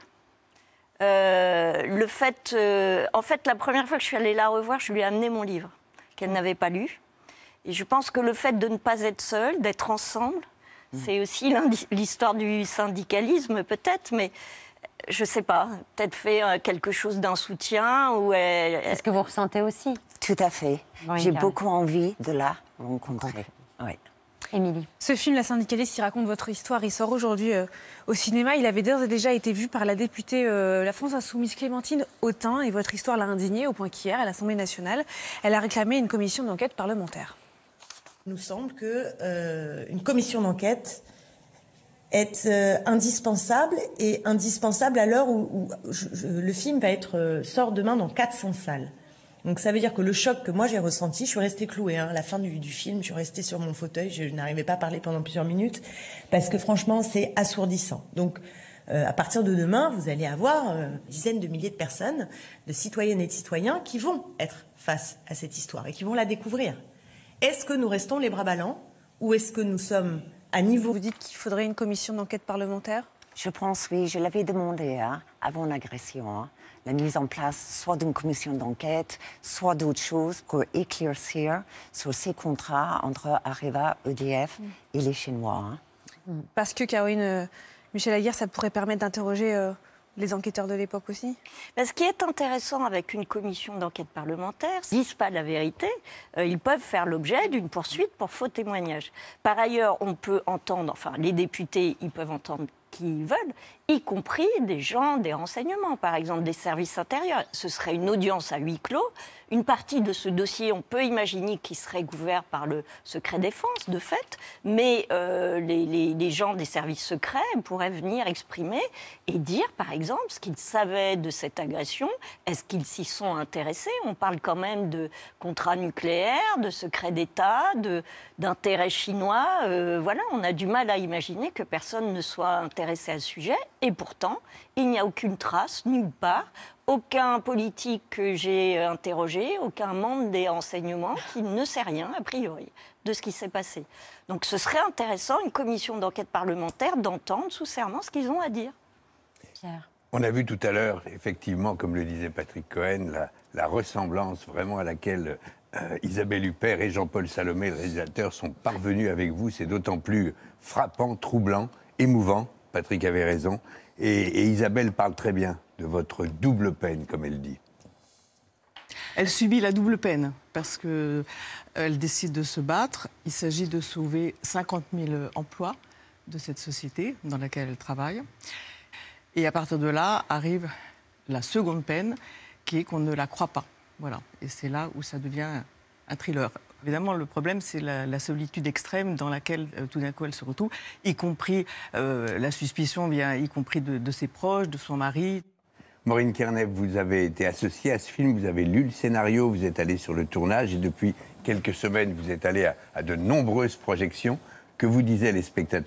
euh, le fait... Euh, en fait, la première fois que je suis allée la revoir, je lui ai amené mon livre, qu'elle n'avait pas lu. Et je pense que le fait de ne pas être seule, d'être ensemble, mmh. c'est aussi l'histoire du syndicalisme, peut-être, mais... Je ne sais pas, peut-être fait quelque chose d'un soutien ou elle... Est-ce que vous ressentez aussi? Tout à fait. Oui, J'ai beaucoup envie de la rencontrer. Oui. Émilie. Ce film, La syndicaliste, qui raconte votre histoire, il sort aujourd'hui euh, au cinéma. Il avait d'ores et déjà été vu par la députée euh, La France Insoumise Clémentine Autain, et votre histoire l'a indignée au point qu'hier, à l'Assemblée nationale, elle a réclamé une commission d'enquête parlementaire. Il nous semble qu'une euh, commission d'enquête est euh, indispensable, et indispensable à l'heure où, où je, je, le film va être euh, sort demain dans quatre cents salles. Donc ça veut dire que le choc que moi j'ai ressenti, je suis restée clouée. Hein, à la fin du, du film, je suis restée sur mon fauteuil, je n'arrivais pas à parler pendant plusieurs minutes, parce que franchement, c'est assourdissant. Donc euh, à partir de demain, vous allez avoir euh, dizaines de milliers de personnes, de citoyennes et de citoyens, qui vont être face à cette histoire et qui vont la découvrir. Est-ce que nous restons les bras ballants, ou est-ce que nous sommes à niveau... Vous dites qu'il faudrait une commission d'enquête parlementaire ? Je pense, oui, je l'avais demandé hein, avant l'agression. Hein. La mise en place soit d'une commission d'enquête, soit d'autres choses pour éclaircir sur ces contrats entre Areva, E D F mm. et les Chinois. Hein. Parce que, Caroline, euh, Michel Aguirre, ça pourrait permettre d'interroger euh, les enquêteurs de l'époque aussi ? Ben, ce qui est intéressant avec une commission d'enquête parlementaire, s'ils ne disent pas la vérité, euh, ils peuvent faire l'objet d'une poursuite pour faux témoignage. Par ailleurs, on peut entendre, enfin les députés, ils peuvent entendre qui veulent, y compris des gens des renseignements, par exemple des services intérieurs. Ce serait une audience à huis clos. Une partie de ce dossier, on peut imaginer qu'il serait couvert par le secret défense, de fait, mais euh, les, les, les gens des services secrets pourraient venir exprimer et dire, par exemple, ce qu'ils savaient de cette agression. Est-ce qu'ils s'y sont intéressés ? On parle quand même de contrats nucléaires, de secrets d'État, de, d'intérêts chinois. Euh, voilà, on a du mal à imaginer que personne ne soit intéressé à ce sujet. Et pourtant, il n'y a aucune trace, nulle part, aucun politique que j'ai interrogé, aucun membre des renseignements qui ne sait rien, a priori, de ce qui s'est passé. Donc ce serait intéressant, une commission d'enquête parlementaire, d'entendre sous serment ce qu'ils ont à dire. Pierre. On a vu tout à l'heure, effectivement, comme le disait Patrick Cohen, la, la ressemblance vraiment à laquelle euh, Isabelle Huppert et Jean-Paul Salomé, le réalisateur, sont parvenus avec vous. C'est d'autant plus frappant, troublant, émouvant. Patrick avait raison. Et, et Isabelle parle très bien de votre double peine, comme elle dit. Elle subit la double peine parce qu'elle décide de se battre. Il s'agit de sauver cinquante mille emplois de cette société dans laquelle elle travaille. Et à partir de là arrive la seconde peine, qui est qu'on ne la croit pas. Voilà. Et c'est là où ça devient un thriller. Évidemment, le problème, c'est la, la solitude extrême dans laquelle, euh, tout d'un coup, elle se retrouve, y compris euh, la suspicion, bien, y compris de, de ses proches, de son mari. Maureen Kernev, vous avez été associée à ce film, vous avez lu le scénario, vous êtes allée sur le tournage et depuis quelques semaines, vous êtes allée à, à de nombreuses projections. Que vous disaient les spectateurs ?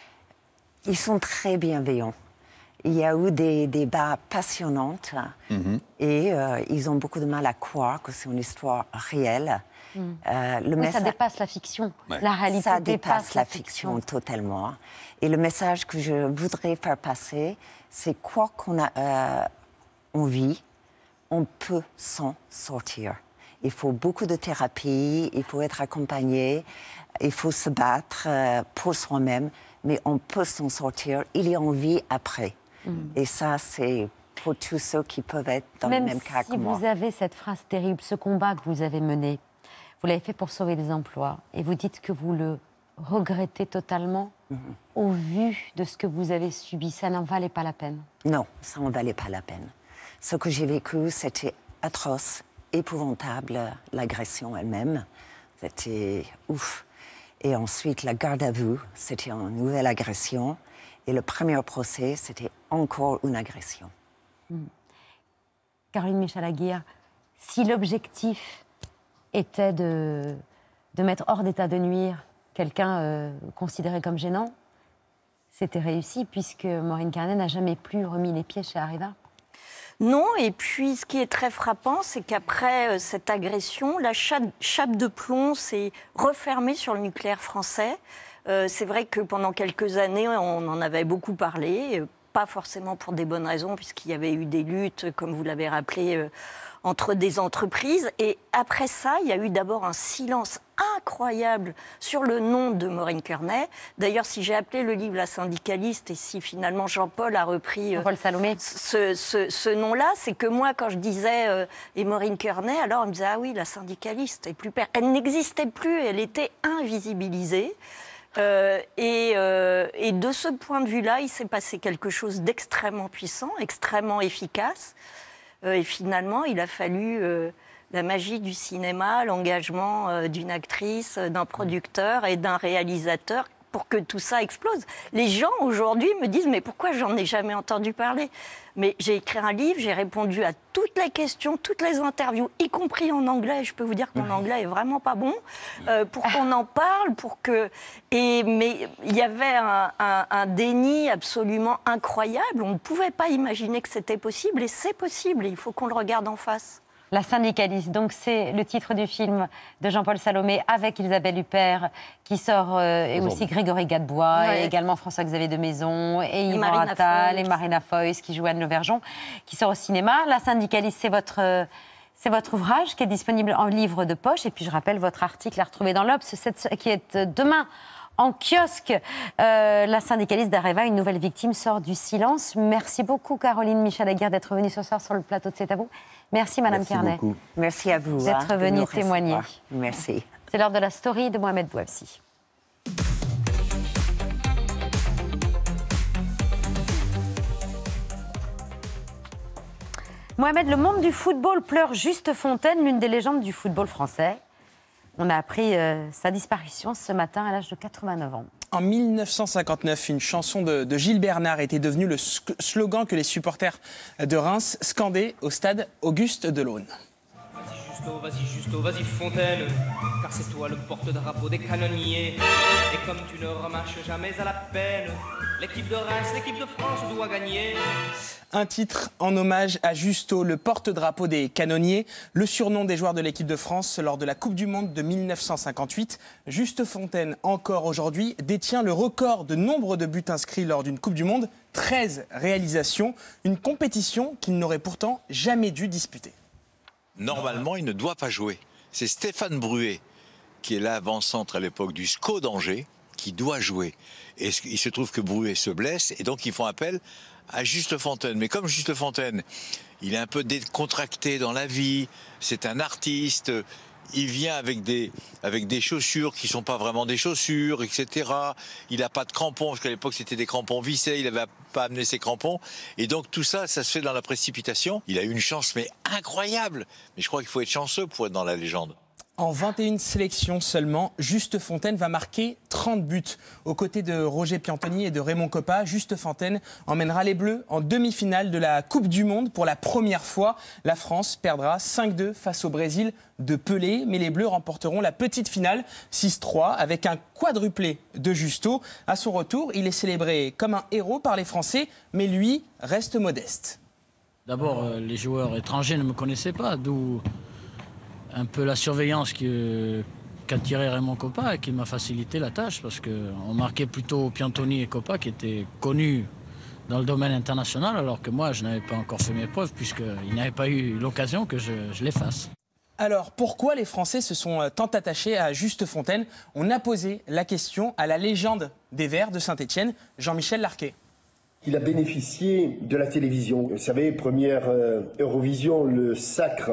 Ils sont très bienveillants. Il y a eu des débats passionnants mm-hmm. et euh, ils ont beaucoup de mal à croire que c'est une histoire réelle. Mm. Euh, le oui, messa... Ça dépasse la fiction. Ouais. La réalité ça dépasse, dépasse la fiction, fiction totalement. Et le message que je voudrais faire passer, c'est quoi qu'on a euh, on vit, on peut s'en sortir. Il faut beaucoup de thérapie, il faut être accompagné, il faut se battre euh, pour soi-même, mais on peut s'en sortir. Il y a une vie après. Mm. Et ça, c'est pour tous ceux qui peuvent être dans même le même cas si que moi. Vous avez cette phrase terrible, ce combat que vous avez mené, vous l'avez fait pour sauver des emplois, et vous dites que vous le regrettez totalement. Mm-hmm. Au vu de ce que vous avez subi, ça n'en valait pas la peine? Non, ça n'en valait pas la peine. Ce que j'ai vécu, c'était atroce, épouvantable, l'agression elle-même. C'était ouf. Et ensuite, la garde à vue, c'était une nouvelle agression. Et le premier procès, c'était encore une agression. Mmh. Caroline Michel-Aguirre, si l'objectif était de, de mettre hors d'état de nuire quelqu'un euh, considéré comme gênant, c'était réussi, puisque Maureen Kernen n'a jamais plus remis les pieds chez Areva. Non, et puis ce qui est très frappant, c'est qu'après euh, cette agression, la chape, chape de plomb s'est refermée sur le nucléaire français. Euh, c'est vrai que pendant quelques années, on en avait beaucoup parlé, euh, pas forcément pour des bonnes raisons, puisqu'il y avait eu des luttes, comme vous l'avez rappelé, euh, entre des entreprises. Et après ça, il y a eu d'abord un silence incroyable sur le nom de Maureen Kernen. D'ailleurs, si j'ai appelé le livre La syndicaliste et si finalement Jean-Paul a repris euh, Salomé. ce, ce, ce nom-là, c'est que moi, quand je disais euh, et Maureen Kernen, alors on me disait ah oui, la syndicaliste est plus per... Elle n'existait plus, elle était invisibilisée. Euh, et, euh, et de ce point de vue-là, il s'est passé quelque chose d'extrêmement puissant, extrêmement efficace. Euh, et finalement, il a fallu euh, la magie du cinéma, l'engagement euh, d'une actrice, d'un producteur et d'un réalisateur pour que tout ça explose. Les gens aujourd'hui me disent mais pourquoi j'en ai jamais entendu parler? Mais j'ai écrit un livre, j'ai répondu à toutes les questions, toutes les interviews, y compris en anglais. Je peux vous dire que mon anglais est vraiment pas bon, euh, pour qu'on en parle, pour que. Et mais il y avait un, un, un déni absolument incroyable. On ne pouvait pas imaginer que c'était possible, et c'est possible. Et il faut qu'on le regarde en face. La syndicaliste, donc c'est le titre du film de Jean-Paul Salomé avec Isabelle Huppert qui sort, euh, et aussi Grégory Gadebois, ouais. et également François-Xavier de Maison, et Yvan Attal, et Marina Foïs qui joue Anne Levergeon, qui sort au cinéma. La syndicaliste, c'est votre, euh, c'est votre ouvrage qui est disponible en livre de poche, et puis je rappelle votre article à retrouver dans l'Obs, qui est demain en kiosque. Euh, la syndicaliste d'Areva, une nouvelle victime, sort du silence. Merci beaucoup, Caroline Michel-Aguirre, d'être venue ce soir sur le plateau de C'est à vous. Merci, Madame Merci Carnet. Beaucoup. Merci à vous. D'être hein, venue témoigner. Merci. C'est l'heure de la story de Mohamed Bouafsi. Mohamed, le monde du football pleure Juste Fontaine, l'une des légendes du football français. On a appris euh, sa disparition ce matin à l'âge de quatre-vingt-neuf ans. En mille neuf cent cinquante-neuf, une chanson de, de Gilles Bernard était devenue le slogan que les supporters de Reims scandaient au stade Auguste Delaune. Vas-y Justo, vas-y Justo, vas-y Fontaine, car c'est toi le porte-drapeau des canonniers. Et comme tu ne remarches jamais à la peine, l'équipe de Reims, l'équipe de France doit gagner. Un titre en hommage à Justo, le porte-drapeau des canonniers, le surnom des joueurs de l'équipe de France lors de la Coupe du Monde de mille neuf cent cinquante-huit. Juste Fontaine, encore aujourd'hui, détient le record de nombre de buts inscrits lors d'une Coupe du Monde, treize réalisations, une compétition qu'il n'aurait pourtant jamais dû disputer. Normalement, il ne doit pas jouer. C'est Stéphane Bruet, qui est l'avant-centre à l'époque du S C O d'Angers, qui doit jouer. Et il se trouve que Bruet se blesse, et donc ils font appel à Juste Fontaine. Mais comme Juste Fontaine, il est un peu décontracté dans la vie, c'est un artiste, il vient avec des, avec des chaussures qui ne sont pas vraiment des chaussures, et cetera. Il n'a pas de crampons, parce qu'à l'époque c'était des crampons vissés, il n'avait pas amené ses crampons. Et donc tout ça, ça se fait dans la précipitation. Il a eu une chance, mais incroyable. Mais je crois qu'il faut être chanceux pour être dans la légende. En vingt et une sélections seulement, Juste Fontaine va marquer trente buts. Aux côtés de Roger Piantoni et de Raymond Kopa, Juste Fontaine emmènera les Bleus en demi-finale de la Coupe du Monde. Pour la première fois, la France perdra cinq deux face au Brésil de Pelé. Mais les Bleus remporteront la petite finale six trois avec un quadruplé de Justo. À son retour, il est célébré comme un héros par les Français, mais lui reste modeste. D'abord, euh, les joueurs étrangers ne me connaissaient pas, d'où un peu la surveillance que, qu'a tiré Raymond Kopa et qui m'a facilité la tâche parce qu'on marquait plutôt Piantoni et Kopa qui étaient connus dans le domaine international alors que moi je n'avais pas encore fait mes preuves puisqu'ils n'avaient pas eu l'occasion que je, je les fasse. Alors pourquoi les Français se sont tant attachés à Juste Fontaine? On a posé la question à la légende des Verts de Saint-Étienne, Jean-Michel Larquet. Il a bénéficié de la télévision. Vous savez, première euh, Eurovision, le sacre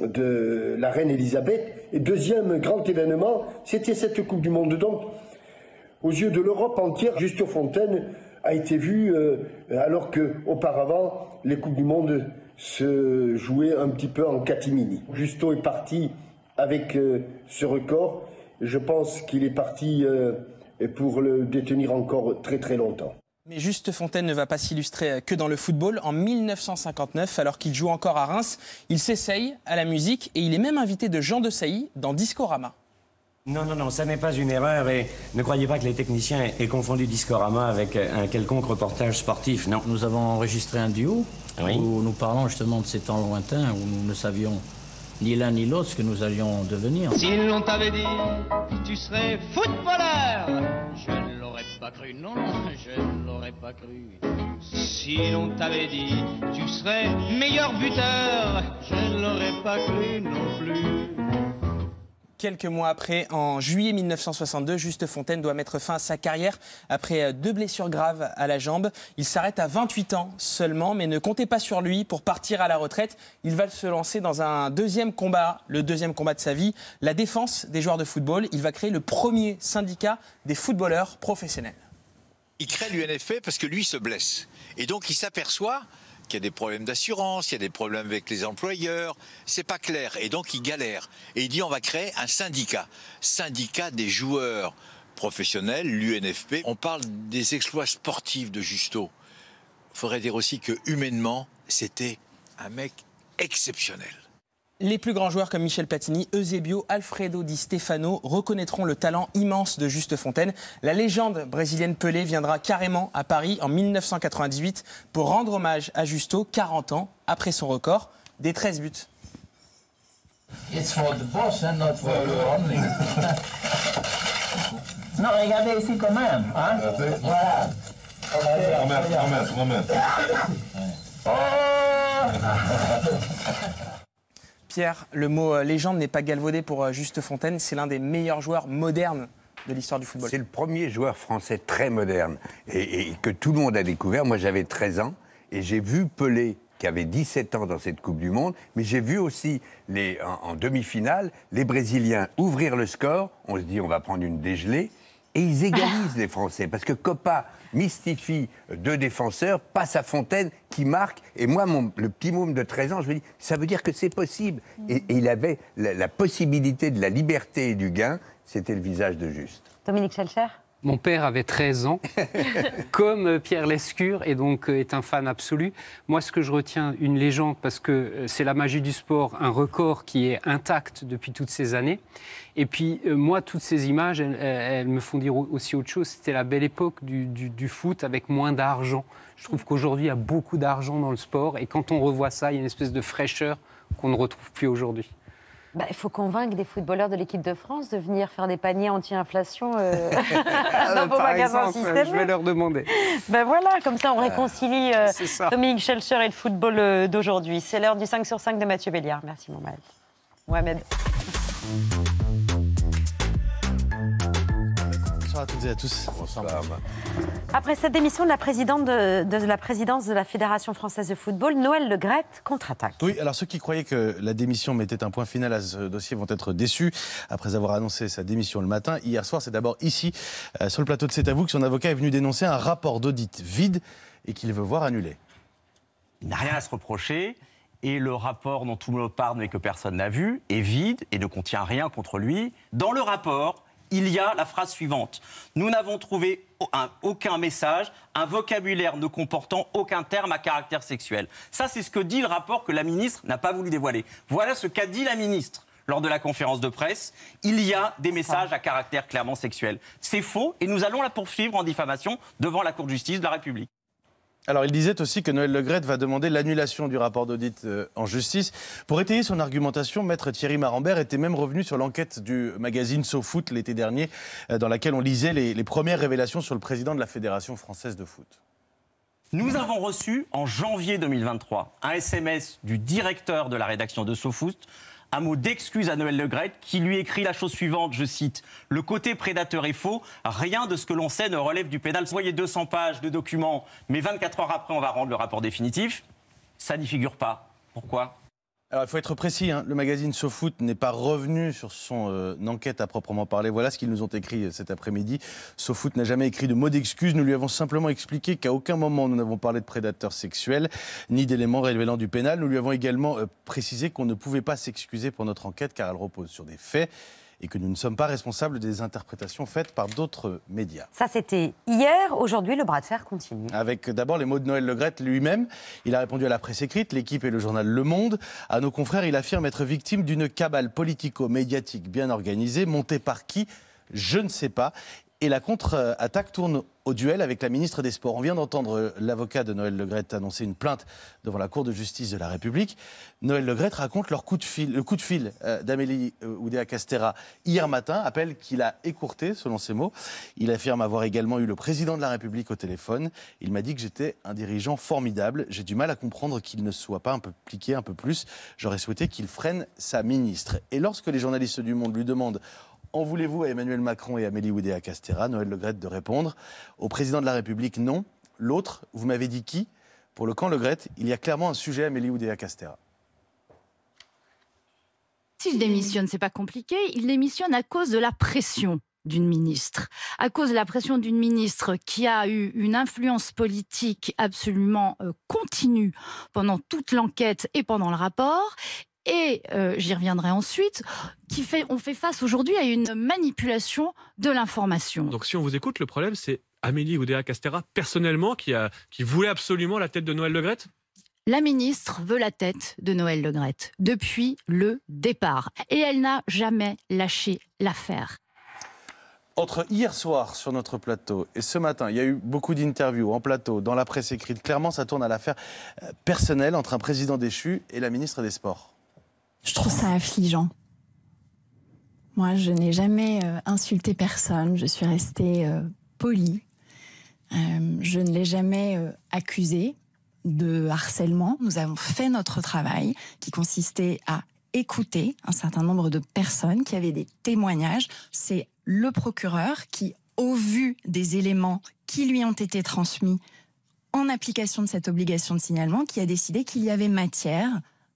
de la reine Elisabeth. Et deuxième grand événement, c'était cette Coupe du Monde. Donc, aux yeux de l'Europe entière, Juste Fontaine a été vu euh, alors qu'auparavant, les Coupes du Monde se jouaient un petit peu en catimini. Justo est parti avec euh, ce record. Je pense qu'il est parti euh, pour le détenir encore très très longtemps. Mais Juste Fontaine ne va pas s'illustrer que dans le football. En mille neuf cent cinquante-neuf, alors qu'il joue encore à Reims, il s'essaye à la musique et il est même invité de Jean Desailly dans Discorama. Non, non, non, ça n'est pas une erreur et ne croyez pas que les techniciens aient confondu Discorama avec un quelconque reportage sportif, non. Nous avons enregistré un duo oui. où nous parlons justement de ces temps lointains où nous ne savions ni l'un ni l'autre ce que nous allions devenir. Si l'on t'avait dit tu serais footballeur, je ne l'aurais pas cru, non, non, je ne l'aurais pas cru. Si l'on t'avait dit tu serais meilleur buteur, je ne l'aurais pas cru non plus. Quelques mois après, en juillet mille neuf cent soixante-deux, Juste Fontaine doit mettre fin à sa carrière après deux blessures graves à la jambe. Il s'arrête à vingt-huit ans seulement, mais ne comptez pas sur lui pour partir à la retraite. Il va se lancer dans un deuxième combat, le deuxième combat de sa vie, la défense des joueurs de football. Il va créer le premier syndicat des footballeurs professionnels. Il crée l'U N F P parce que lui se blesse. Et donc il s'aperçoit qu'il y a des problèmes d'assurance, il y a des problèmes avec les employeurs, c'est pas clair. Et donc il galère. Et il dit on va créer un syndicat, syndicat des joueurs professionnel, l'U N F P. On parle des exploits sportifs de Justo. Il faudrait dire aussi que humainement, c'était un mec exceptionnel. Les plus grands joueurs comme Michel Platini, Eusebio, Alfredo Di Stefano reconnaîtront le talent immense de Juste Fontaine. La légende brésilienne Pelé viendra carrément à Paris en mille neuf cent quatre-vingt-dix-huit pour rendre hommage à Justo, quarante ans après son record des treize buts. It's for the boss and not for the only. Non, regardez ici quand même. Hein? Voilà. Remettre, remettre, remettre. Pierre, le mot légende n'est pas galvaudé pour Juste Fontaine. C'est l'un des meilleurs joueurs modernes de l'histoire du football. C'est le premier joueur français très moderne et, et que tout le monde a découvert. Moi, j'avais treize ans et j'ai vu Pelé, qui avait dix-sept ans dans cette Coupe du Monde, mais j'ai vu aussi les, en, en demi-finale les Brésiliens ouvrir le score. On se dit on va prendre une dégelée et ils égalisent les Français parce que Copa mystifie deux défenseurs, passe à Fontaine qui marque. Et moi, mon, le petit môme de treize ans, je me dis, ça veut dire que c'est possible. Et, et il avait la, la possibilité de la liberté et du gain. C'était le visage de Juste. Dominique Schelcher ? Mon père avait treize ans, comme Pierre Lescure, et donc est un fan absolu. Moi, ce que je retiens, une légende, parce que c'est la magie du sport, un record qui est intact depuis toutes ces années. Et puis, moi, toutes ces images, elles, elles me font dire aussi autre chose. C'était la belle époque du, du, du foot avec moins d'argent. Je trouve qu'aujourd'hui, il y a beaucoup d'argent dans le sport. Et quand on revoit ça, il y a une espèce de fraîcheur qu'on ne retrouve plus aujourd'hui. Bah, il faut convaincre des footballeurs de l'équipe de France de venir faire des paniers anti-inflation euh, dans vos magasins système. Je vais leur demander. Ben voilà, comme ça on réconcilie euh, Dominique Schelcher et le football euh, d'aujourd'hui. C'est l'heure du cinq sur cinq de Mathieu Béliard. Merci Mohamed. Mohamed. Bonsoir à toutes et à tous. Bonsoir. Après cette démission de la présidente de, de la présidence de la Fédération française de football, Noël Le Graët contre-attaque. Oui, alors ceux qui croyaient que la démission mettait un point final à ce dossier vont être déçus après avoir annoncé sa démission le matin. Hier soir, c'est d'abord ici, euh, sur le plateau de C'est à vous, que son avocat est venu dénoncer un rapport d'audit vide et qu'il veut voir annulé. Il n'a rien à se reprocher. Et le rapport dont tout le monde parle mais que personne n'a vu est vide et ne contient rien contre lui. Dans le rapport, il y a la phrase suivante. Nous n'avons trouvé un, aucun message, un vocabulaire ne comportant aucun terme à caractère sexuel. Ça, c'est ce que dit le rapport que la ministre n'a pas voulu dévoiler. Voilà ce qu'a dit la ministre lors de la conférence de presse. Il y a des messages à caractère clairement sexuel. C'est faux et nous allons la poursuivre en diffamation devant la Cour de justice de la République. Alors, il disait aussi que Noël Le Graët va demander l'annulation du rapport d'audit euh, en justice. Pour étayer son argumentation, maître Thierry Marambert était même revenu sur l'enquête du magazine SoFoot l'été dernier, euh, dans laquelle on lisait les, les premières révélations sur le président de la Fédération française de foot. Nous avons reçu en janvier deux mille vingt-trois un S M S du directeur de la rédaction de SoFoot, un mot d'excuse à Noël Le Graët qui lui écrit la chose suivante, je cite « Le côté prédateur est faux, rien de ce que l'on sait ne relève du pénal. Vous voyez deux cents pages de documents, mais vingt-quatre heures après, on va rendre le rapport définitif. Ça n'y figure pas. Pourquoi ?» Alors, il faut être précis, hein, le magazine SoFoot n'est pas revenu sur son euh, enquête à proprement parler. Voilà ce qu'ils nous ont écrit cet après-midi. SoFoot n'a jamais écrit de mot d'excuse. Nous lui avons simplement expliqué qu'à aucun moment nous n'avons parlé de prédateurs sexuels, ni d'éléments révélant du pénal. Nous lui avons également euh, précisé qu'on ne pouvait pas s'excuser pour notre enquête car elle repose sur des faits et que nous ne sommes pas responsables des interprétations faites par d'autres médias. Ça, c'était hier. Aujourd'hui, le bras de fer continue. Avec d'abord les mots de Noël Le Graët lui-même. Il a répondu à la presse écrite, l'équipe et le journal Le Monde. À nos confrères, il affirme être victime d'une cabale politico-médiatique bien organisée, montée par qui ? Je ne sais pas. Et la contre-attaque tourne au duel avec la ministre des Sports. On vient d'entendre l'avocat de Noël Le Graët annoncer une plainte devant la Cour de justice de la République. Noël Le Graët raconte leur coup de fil, le coup de fil d'Amélie Oudéa-Castéra hier matin, appel qu'il a écourté, selon ses mots. Il affirme avoir également eu le président de la République au téléphone. Il m'a dit que j'étais un dirigeant formidable. J'ai du mal à comprendre qu'il ne soit pas un peu impliqué un peu plus. J'aurais souhaité qu'il freine sa ministre. Et lorsque les journalistes du Monde lui demandent en voulez-vous à Emmanuel Macron et Amélie Oudéa-Castéra, Noël Le Graët de répondre au président de la République, non. L'autre, vous m'avez dit qui ? Pour le camp Le Graët, il y a clairement un sujet Amélie Oudéa-Castéra. S'il démissionne, c'est pas compliqué. Il démissionne à cause de la pression d'une ministre, à cause de la pression d'une ministre qui a eu une influence politique absolument euh, continue pendant toute l'enquête et pendant le rapport. et euh, j'y reviendrai ensuite, qui fait, on fait face aujourd'hui à une manipulation de l'information. Donc si on vous écoute, le problème c'est Amélie Oudéa-Castéra, personnellement, qui, a, qui voulait absolument la tête de Noël Le Graët ? La ministre veut la tête de Noël Le Graët depuis le départ. Et elle n'a jamais lâché l'affaire. Entre hier soir sur notre plateau et ce matin, il y a eu beaucoup d'interviews en plateau, dans la presse écrite. Clairement, ça tourne à l'affaire personnelle entre un président déchu et la ministre des Sports. Je trouve ça affligeant. Moi, je n'ai jamais euh, insulté personne. Je suis restée euh, polie. Euh, je ne l'ai jamais euh, accusé de harcèlement. Nous avons fait notre travail qui consistait à écouter un certain nombre de personnes qui avaient des témoignages. C'est le procureur qui, au vu des éléments qui lui ont été transmis en application de cette obligation de signalement, qui a décidé qu'il y avait matière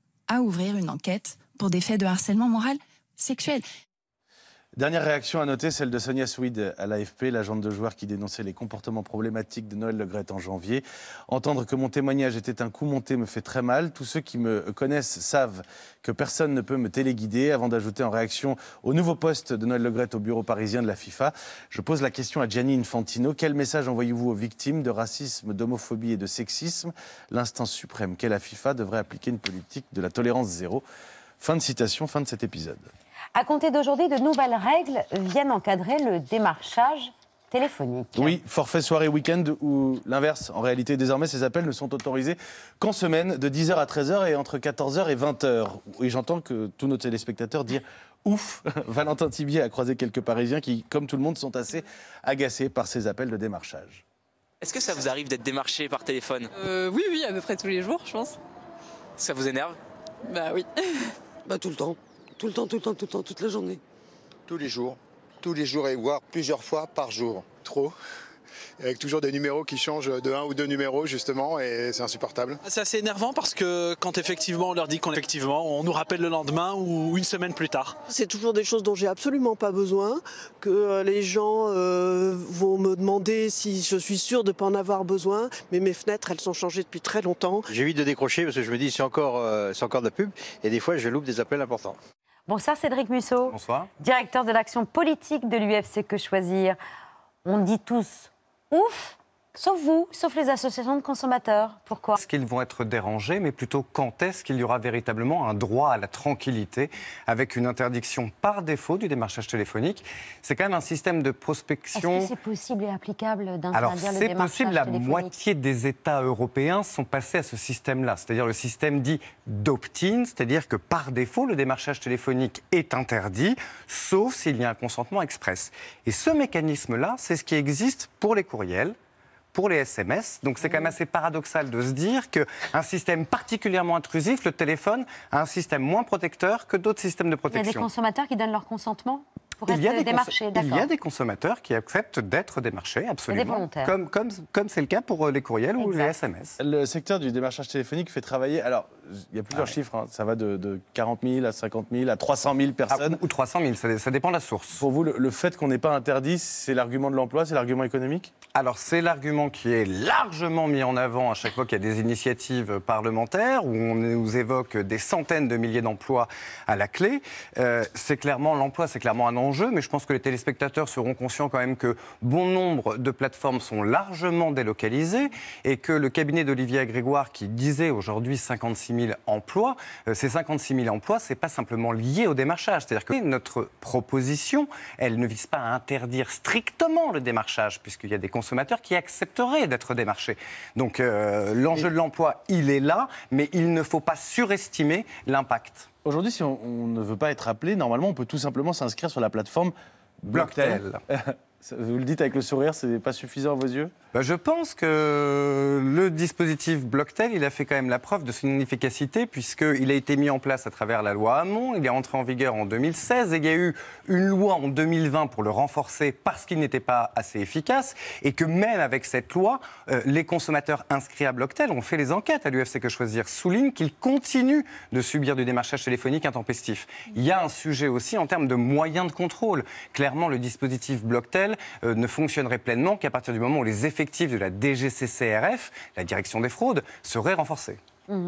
à ouvrir une enquête pour des faits de harcèlement moral sexuel. Dernière réaction à noter, celle de Sonia Swede à l'A F P, l'agente de joueur qui dénonçait les comportements problématiques de Noël Le Graët en janvier. Entendre que mon témoignage était un coup monté me fait très mal. Tous ceux qui me connaissent savent que personne ne peut me téléguider. Avant d'ajouter en réaction au nouveau poste de Noël Le Graët au bureau parisien de la FIFA, je pose la question à Gianni Infantino. Quel message envoyez-vous aux victimes de racisme, d'homophobie et de sexisme ? L'instance suprême qu'est la FIFA devrait appliquer une politique de la tolérance zéro. Fin de citation, fin de cet épisode. À compter d'aujourd'hui, de nouvelles règles viennent encadrer le démarchage téléphonique. Oui, forfait soirée week-end ou l'inverse. En réalité, désormais, ces appels ne sont autorisés qu'en semaine, de dix heures à treize heures et entre quatorze heures et vingt heures. Et j'entends que tous nos téléspectateurs disent « Ouf !» Valentin Thibier a croisé quelques Parisiens qui, comme tout le monde, sont assez agacés par ces appels de démarchage. Est-ce que ça vous arrive d'être démarché par téléphone ? euh, Oui, oui, à peu près tous les jours, je pense. Ça vous énerve ? Bah oui. Bah tout le temps. Tout le temps, tout le temps, tout le temps, toute la journée. Tous les jours, tous les jours et voire plusieurs fois par jour. Trop. Avec toujours des numéros qui changent de un ou deux numéros justement et c'est insupportable. C'est assez énervant parce que quand effectivement on leur dit qu'on effectivement on nous rappelle le lendemain ou une semaine plus tard. C'est toujours des choses dont j'ai absolument pas besoin, que les gens euh, vont me demander si je suis sûre de ne pas en avoir besoin, mais mes fenêtres elles sont changées depuis très longtemps. J'évite de décrocher parce que je me dis c'est encore, euh, c'est encore de la pub et des fois je loupe des appels importants. Bonsoir Cédric Musso. Bonsoir. Directeur de l'action politique de l'U F C Que Choisir. On dit tous ouf, sauf vous, sauf les associations de consommateurs. Pourquoi ? Est-ce qu'ils vont être dérangés, mais plutôt quand est-ce qu'il y aura véritablement un droit à la tranquillité avec une interdiction par défaut du démarchage téléphonique ? C'est quand même un système de prospection... Est-ce que c'est possible et applicable d'interdire Alors, le c'est démarchage possible, la téléphonique ? moitié des États européens sont passés à ce système-là, c'est-à-dire le système dit d'opt-in, c'est-à-dire que par défaut, le démarchage téléphonique est interdit, sauf s'il y a un consentement express. Et ce mécanisme-là, c'est ce qui existe pour les courriels, pour les S M S. Donc c'est quand même assez paradoxal de se dire qu'un système particulièrement intrusif, le téléphone, a un système moins protecteur que d'autres systèmes de protection. Il y a des consommateurs qui donnent leur consentement pour il y a être des démarchés, Il d'accord. y a des consommateurs qui acceptent d'être démarchés, absolument. Et des volontaires. Comme, comme, comme c'est le cas pour les courriels exact. Ou les S M S. Le secteur du démarchage téléphonique fait travailler... Alors, il y a plusieurs ah ouais. chiffres. Hein. Ça va de, de quarante mille à cinquante mille à trois cent mille personnes. Ah, ou trois cent mille, ça, ça dépend de la source. Pour vous, le, le fait qu'on n'ait pas interdit, c'est l'argument de l'emploi, c'est l'argument économique ? Alors, c'est l'argument qui est largement mis en avant à chaque fois qu'il y a des initiatives parlementaires, où on nous évoque des centaines de milliers d'emplois à la clé. Euh, c'est clairement, l'emploi, c'est clairement un enjeu, mais je pense que les téléspectateurs seront conscients quand même que bon nombre de plateformes sont largement délocalisées et que le cabinet d'Olivier Grégoire, qui disait aujourd'hui cinquante-six mille emplois, euh, ces cinquante-six mille emplois, c'est pas simplement lié au démarchage. C'est-à-dire que notre proposition, elle ne vise pas à interdire strictement le démarchage, puisqu'il y a des consommateurs qui accepteraient d'être démarchés. Donc euh, l'enjeu de l'emploi, il est là, mais il ne faut pas surestimer l'impact. Aujourd'hui, si on, on ne veut pas être appelé, normalement, on peut tout simplement s'inscrire sur la plateforme Blocktel. Vous le dites avec le sourire, c'est pas suffisant à vos yeux ? Ben, je pense que le dispositif Blocktel, il a fait quand même la preuve de son inefficacité, puisqu'il a été mis en place à travers la loi Hamon, il est entré en vigueur en deux mille seize, et il y a eu une loi en deux mille vingt pour le renforcer parce qu'il n'était pas assez efficace, et que même avec cette loi, euh, les consommateurs inscrits à Blocktel ont fait les enquêtes à l'U F C Que Choisir, soulignent qu'ils continuent de subir du démarchage téléphonique intempestif. Il y a un sujet aussi en termes de moyens de contrôle. Clairement, le dispositif Blocktel euh, ne fonctionnerait pleinement qu'à partir du moment où les effectifs de la D G C C R F, la direction des fraudes, seraient renforcés. Mmh.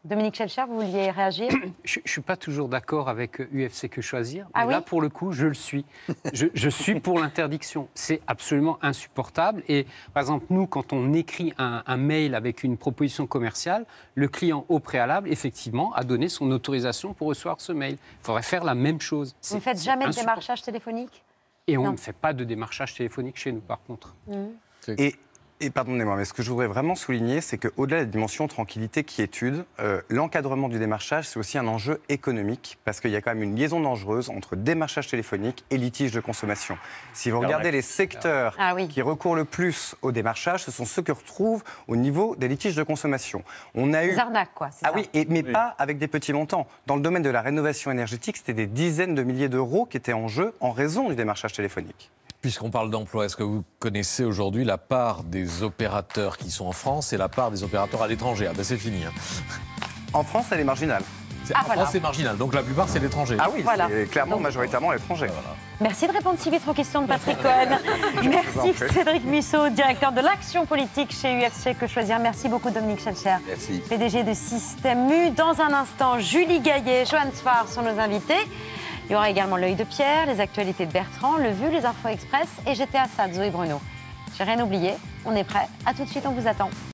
Dominique Schelcher, vous vouliez réagir? Je ne suis pas toujours d'accord avec U F C Que Choisir. Ah mais oui là, pour le coup, je le suis. je, je suis pour l'interdiction. C'est absolument insupportable. Et par exemple, nous, quand on écrit un, un mail avec une proposition commerciale, le client, au préalable, effectivement, a donné son autorisation pour recevoir ce mail. Il faudrait faire la même chose. Vous ne faites jamais de démarchage téléphonique? Et on Non. ne fait pas de démarchage téléphonique chez nous, par contre. Mmh. Et, et pardonnez-moi, mais ce que je voudrais vraiment souligner, c'est qu'au-delà de la dimension tranquillité quiétude, euh, l'encadrement du démarchage, c'est aussi un enjeu économique, parce qu'il y a quand même une liaison dangereuse entre démarchage téléphonique et litige de consommation. Si vous regardez les secteurs Ah oui. qui recourent le plus au démarchage, ce sont ceux que retrouvent au niveau des litiges de consommation. On a eu... Des arnaques, quoi. Ah oui, et, mais pas avec des petits montants. Dans le domaine de la rénovation énergétique, c'était des dizaines de milliers d'euros qui étaient en jeu en raison du démarchage téléphonique. Puisqu'on parle d'emploi, est-ce que vous connaissez aujourd'hui la part des opérateurs qui sont en France et la part des opérateurs à l'étranger? Ah ben c'est fini. Hein. En France, elle est marginale. C'est- Ah, en voilà. France, c'est marginal. Donc la plupart, c'est l'étranger. Ah oui, Voilà. c'est clairement Donc- majoritairement à l'étranger. Merci de répondre si vite aux questions de Patrick Cohen. vous en Merci prie. Cédric Musso, directeur de l'action politique chez U F C Que Choisir. Merci beaucoup Dominique Schelcher, Merci. P D G de Système U. Dans un instant, Julie Gaillet, Johan Sfar sont nos invités. Il y aura également l'œil de Pierre, les actualités de Bertrand, le Vu, les Infos Express et J'étais à ça de Zoé Bruno. J'ai rien oublié, on est prêt. À tout de suite, on vous attend.